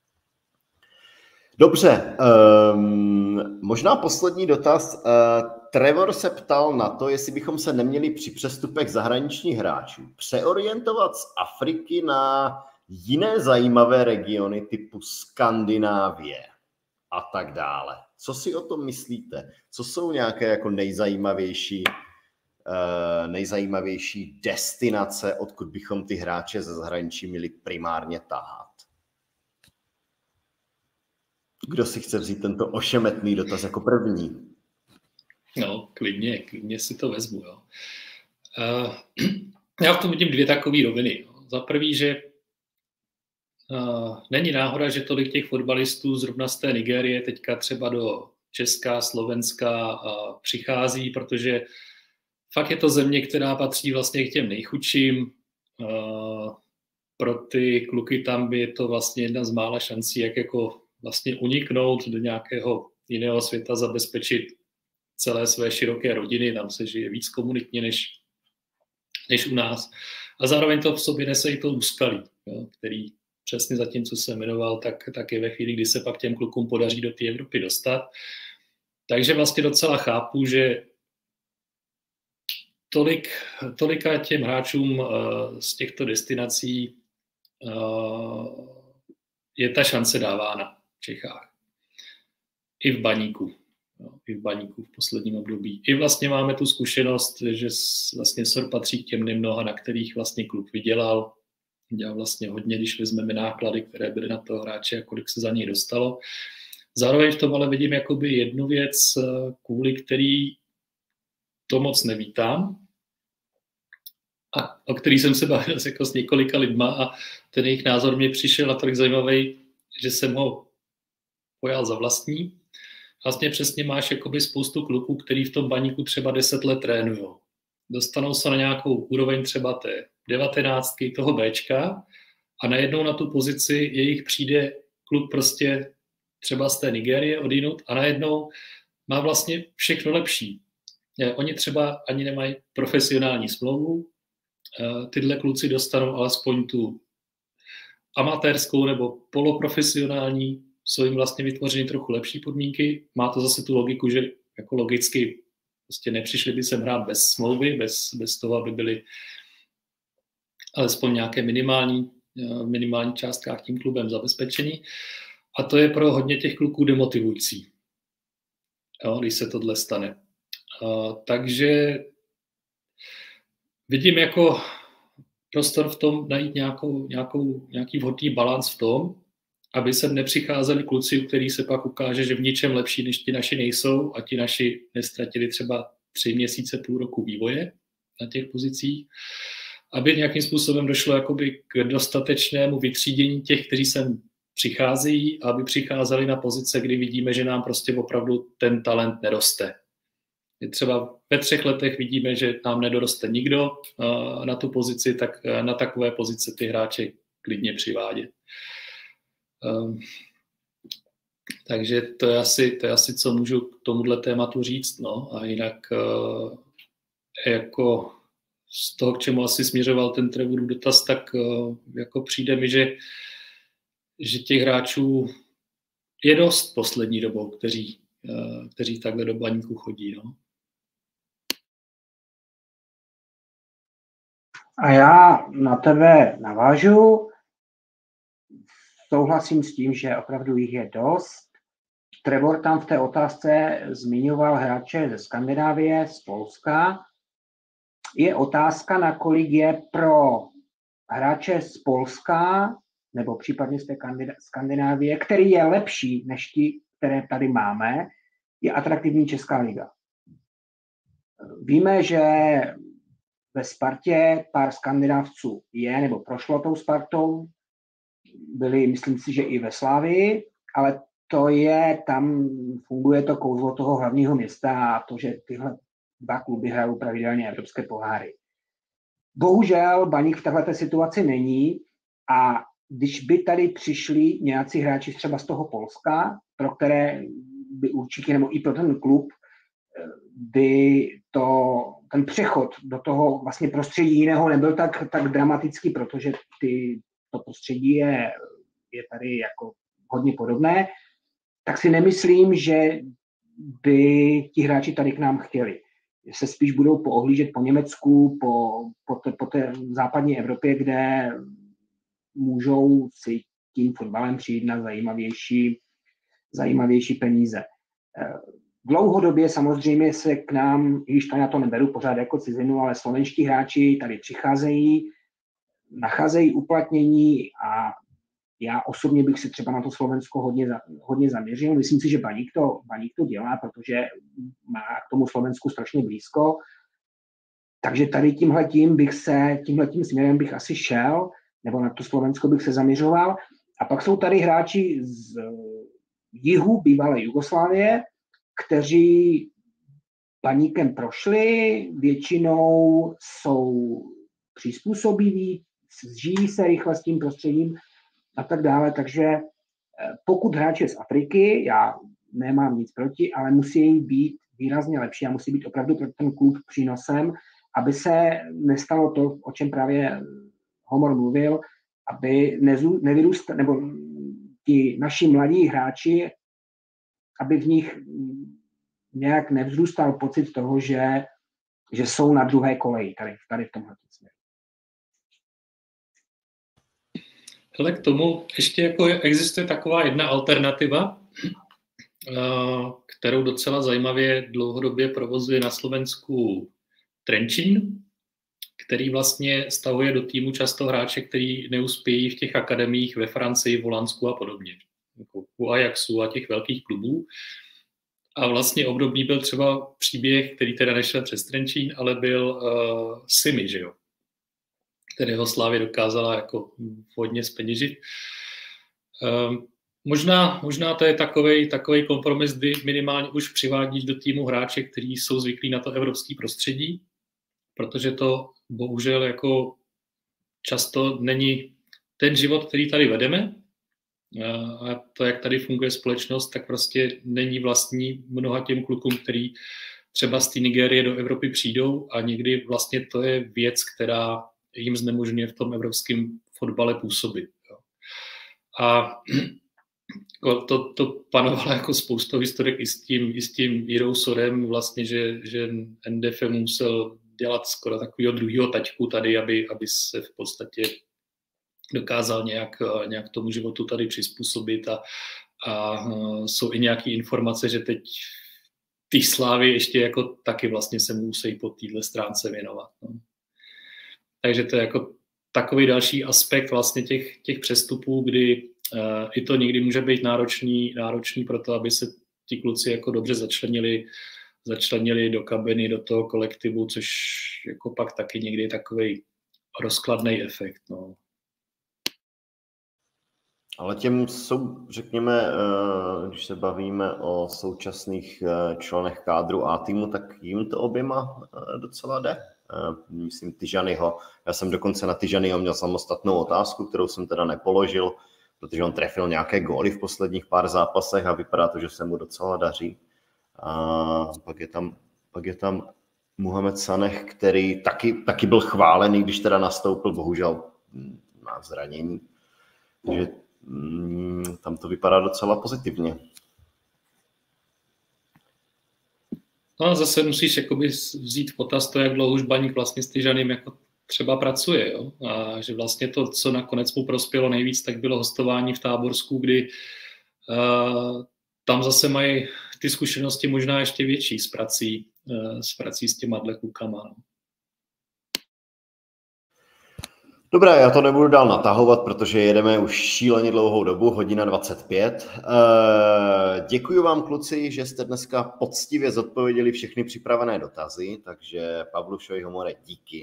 Dobře, možná poslední dotaz. Trevor se ptal na to, jestli bychom se neměli při přestupech zahraničních hráčů přeorientovat z Afriky na jiné zajímavé regiony typu Skandinávie a tak dále. Co si o tom myslíte? Co jsou nějaké jako nejzajímavější destinace, odkud bychom ty hráče ze zahraničí měli primárně tahat? Kdo si chce vzít tento ošemetný dotaz jako první? No, klidně si to vezmu. Jo. Já v tom vidím dvě takové roviny. Za prvý, že není náhoda, že tolik těch fotbalistů zrovna z té Nigérie teďka třeba do Česka, Slovenska přichází, protože fakt je to země, která patří vlastně k těm nejchudším. Pro ty kluky tam je to vlastně jedna z mála šancí, jak jako vlastně uniknout do nějakého jiného světa, zabezpečit celé své široké rodiny, tam se žije víc komunitně než u nás. A zároveň to v sobě nese i to úskalí, jo, který přesně za tím, co jsem jmenoval, tak je ve chvíli, kdy se pak těm klukům podaří do té Evropy dostat. Takže vlastně docela chápu, že tolika těm hráčům z těchto destinací je ta šance dávána v Čechách. I v Baníku. I v Baníku v posledním období. I vlastně máme tu zkušenost, že vlastně SOR patří k těm nemnoha, na kterých vlastně klub vydělal. Dělal vlastně hodně, když vezmeme náklady, které byly na toho hráče a kolik se za něj dostalo. Zároveň v tom ale vidím jakoby jednu věc, kvůli který to moc nevítám a o který jsem se bavil jako s několika lidma a ten jejich názor mě přišel natolik zajímavý, že jsem ho pojal za vlastní. Vlastně přesně máš jakoby spoustu kluků, který v tom Baníku třeba 10 let trénujou. Dostanou se na nějakou úroveň třeba té 19, toho Bčka a najednou na tu pozici jejich přijde kluk prostě třeba z té Nigérie odinut a najednou má vlastně všechno lepší. Oni třeba ani nemají profesionální smlouvu, tyhle kluci dostanou alespoň tu amatérskou nebo poloprofesionální, jsou jim vlastně vytvořeny trochu lepší podmínky. Má to zase tu logiku, že jako logicky prostě nepřišli by sem hrát bez smlouvy, bez toho, aby byli alespoň nějaké minimální částkách tím klubem zabezpečení. A to je pro hodně těch kluků demotivující, jo, když se tohle stane. Takže vidím jako prostor v tom najít nějaký vhodný balanc v tom, aby sem nepřicházeli kluci, u kterých se pak ukáže, že v ničem lepší, než ti naši nejsou a ti naši nestratili třeba 3 měsíce, půl roku vývoje na těch pozicích, aby nějakým způsobem došlo jakoby k dostatečnému vytřídění těch, kteří sem přicházejí, aby přicházeli na pozice, kdy vidíme, že nám prostě opravdu ten talent neroste. Třeba ve 3 letech vidíme, že nám nedoroste nikdo na tu pozici, tak na takové pozice ty hráče klidně přivádět. Takže to je asi, co můžu k tomuhle tématu říct. No. A jinak jako z toho, k čemu asi směřoval ten Trevorův dotaz, tak jako přijde mi, že těch hráčů je dost poslední dobou, kteří takhle do Baníku chodí. No. A já na tebe navážu. Souhlasím s tím, že opravdu jich je dost. Trevor tam v té otázce zmiňoval hráče ze Skandinávie, z Polska. Je otázka, nakolik je pro hráče z Polska nebo případně z té Skandinávie, který je lepší než ti, které tady máme, je atraktivní Česká liga. Víme, že ve Spartě pár Skandinávců je, nebo prošlo tou Spartou, byli, myslím si, že i ve Slavii, ale to je, tam funguje to kouzlo toho hlavního města a to, že tyhle dva kluby hrajou pravidelně evropské poháry. Bohužel Baník v této situaci není a když by tady přišli nějací hráči třeba z toho Polska, pro které by určitě, nebo i pro ten klub, by ten přechod do toho vlastně prostředí jiného nebyl tak dramatický, protože to prostředí je tady jako hodně podobné, tak si nemyslím, že by ti hráči tady k nám chtěli. Se spíš budou poohlížet po Německu, po té západní Evropě, kde můžou si tím fotbalem přijít na zajímavější peníze. Dlouhodobě samozřejmě se k nám, i když to na to neberu pořád jako cizinu, ale slovenští hráči tady přicházejí, nacházejí uplatnění a já osobně bych se třeba na to Slovensko hodně zaměřil. Myslím si, že Baník to dělá, protože má k tomu Slovensku strašně blízko. Takže tady tímhletím směrem bych asi šel, nebo na to Slovensko bych se zaměřoval. A pak jsou tady hráči z jihu bývalé Jugoslávie, kteří Baníkem prošli, většinou jsou přizpůsobiví, žijí se rychle s tím prostředím a tak dále. Takže pokud hráč je z Afriky, já nemám nic proti, ale musí být výrazně lepší a musí být opravdu pro ten klub přínosem, aby se nestalo to, o čem právě Homor mluvil, aby nevyrůstali, nebo ti naši mladí hráči, aby v nich nějak nevzrůstal pocit toho, že jsou na druhé koleji tady v tomhle směru. Hele, k tomu ještě jako existuje taková jedna alternativa, kterou docela zajímavě dlouhodobě provozuje na Slovensku Trenčín, který vlastně stahuje do týmu často hráče, který neuspějí v těch akademiích ve Francii, v Holandsku a podobně. Jako u Ajaxu a těch velkých klubů. A vlastně obdobný byl třeba příběh, který teda nešel přes Trenčín, ale byl Simi, že jo? Kterého Slavia dokázala jako hodně zpeněžit. Možná to je takovej kompromis, kdy minimálně už přivádíš do týmu hráče, kteří jsou zvyklí na to evropské prostředí, protože to bohužel jako často není ten život, který tady vedeme, a to, jak tady funguje společnost, tak prostě není vlastní mnoha těm klukům, který třeba z té Nigérie do Evropy přijdou a někdy vlastně to je věc, která jim znemožňuje v tom evropském fotbale působit. Jo. A to panovalo jako spoustu historek i s tím Jirou Sodem, vlastně, že NDF musel dělat skoro takového druhého taťku tady, aby se v podstatě dokázal nějak tomu životu tady přizpůsobit a jsou i nějaké informace, že teď ty Slávy ještě jako taky vlastně se musí po téhle stránce věnovat. No. Takže to je jako takový další aspekt vlastně těch přestupů, kdy i to někdy může být náročný pro to, aby se ti kluci jako dobře začlenili do kabiny, do toho kolektivu, což jako pak taky někdy je takový rozkladný efekt. No. Ale těm jsou, řekněme, když se bavíme o současných členech kádru A týmu, tak jim to oběma docela jde. Myslím Tyžanyho. Já jsem dokonce na Tyžanyho měl samostatnou otázku, kterou jsem teda nepoložil, protože on trefil nějaké góly v posledních pár zápasech a vypadá to, že se mu docela daří. A pak je tam Mohamed Saneh, který taky byl chválený, když teda nastoupil, bohužel má zranění. Takže tam to vypadá docela pozitivně. No a zase musíš jakoby vzít v potaz to, jak dlouho už Baník vlastně s Tyžanem jako třeba pracuje. Jo? A že vlastně to, co nakonec mu prospělo nejvíc, tak bylo hostování v Táborsku, kdy tam zase mají ty zkušenosti možná ještě větší s prací s těma klukama. No. Dobré, já to nebudu dál natahovat, protože jedeme už šíleně dlouhou dobu, 1:25. Děkuji vám, kluci, že jste dneska poctivě zodpověděli všechny připravené dotazy, takže Pavlušovi Homore, díky.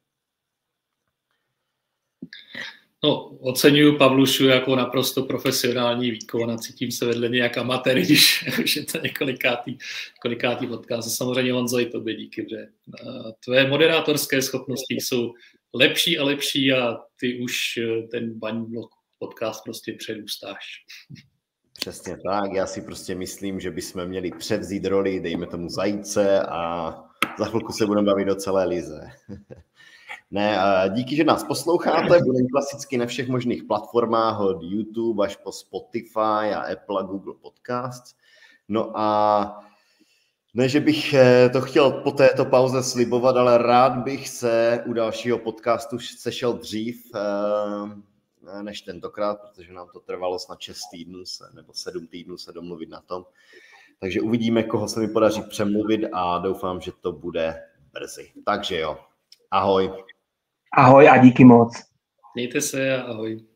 No, oceňuji Pavlušu jako naprosto profesionální výkon a cítím se vedle něj jak amatér, když už je to několikátý podcast. A samozřejmě Honzo, i tobě díky, že tvé moderátorské schopnosti jsou lepší a lepší a ty už ten BaníBlog podcast prostě předůstáš. Přesně tak, já si prostě myslím, že bychom měli převzít roli, dejme tomu Zajíce a za chvilku se budeme bavit o celé lize. Ne, díky, že nás posloucháte, budeme klasicky na všech možných platformách, od YouTube až po Spotify a Apple a Google Podcast. No a ne, že bych to chtěl po této pauze slibovat, ale rád bych se u dalšího podcastu sešel dřív než tentokrát, protože nám to trvalo snad 6 týdnů nebo 7 týdnů se domluvit na tom. Takže uvidíme, koho se mi podaří přemluvit a doufám, že to bude brzy. Takže jo, ahoj. Ahoj a díky moc. Mějte se a ahoj.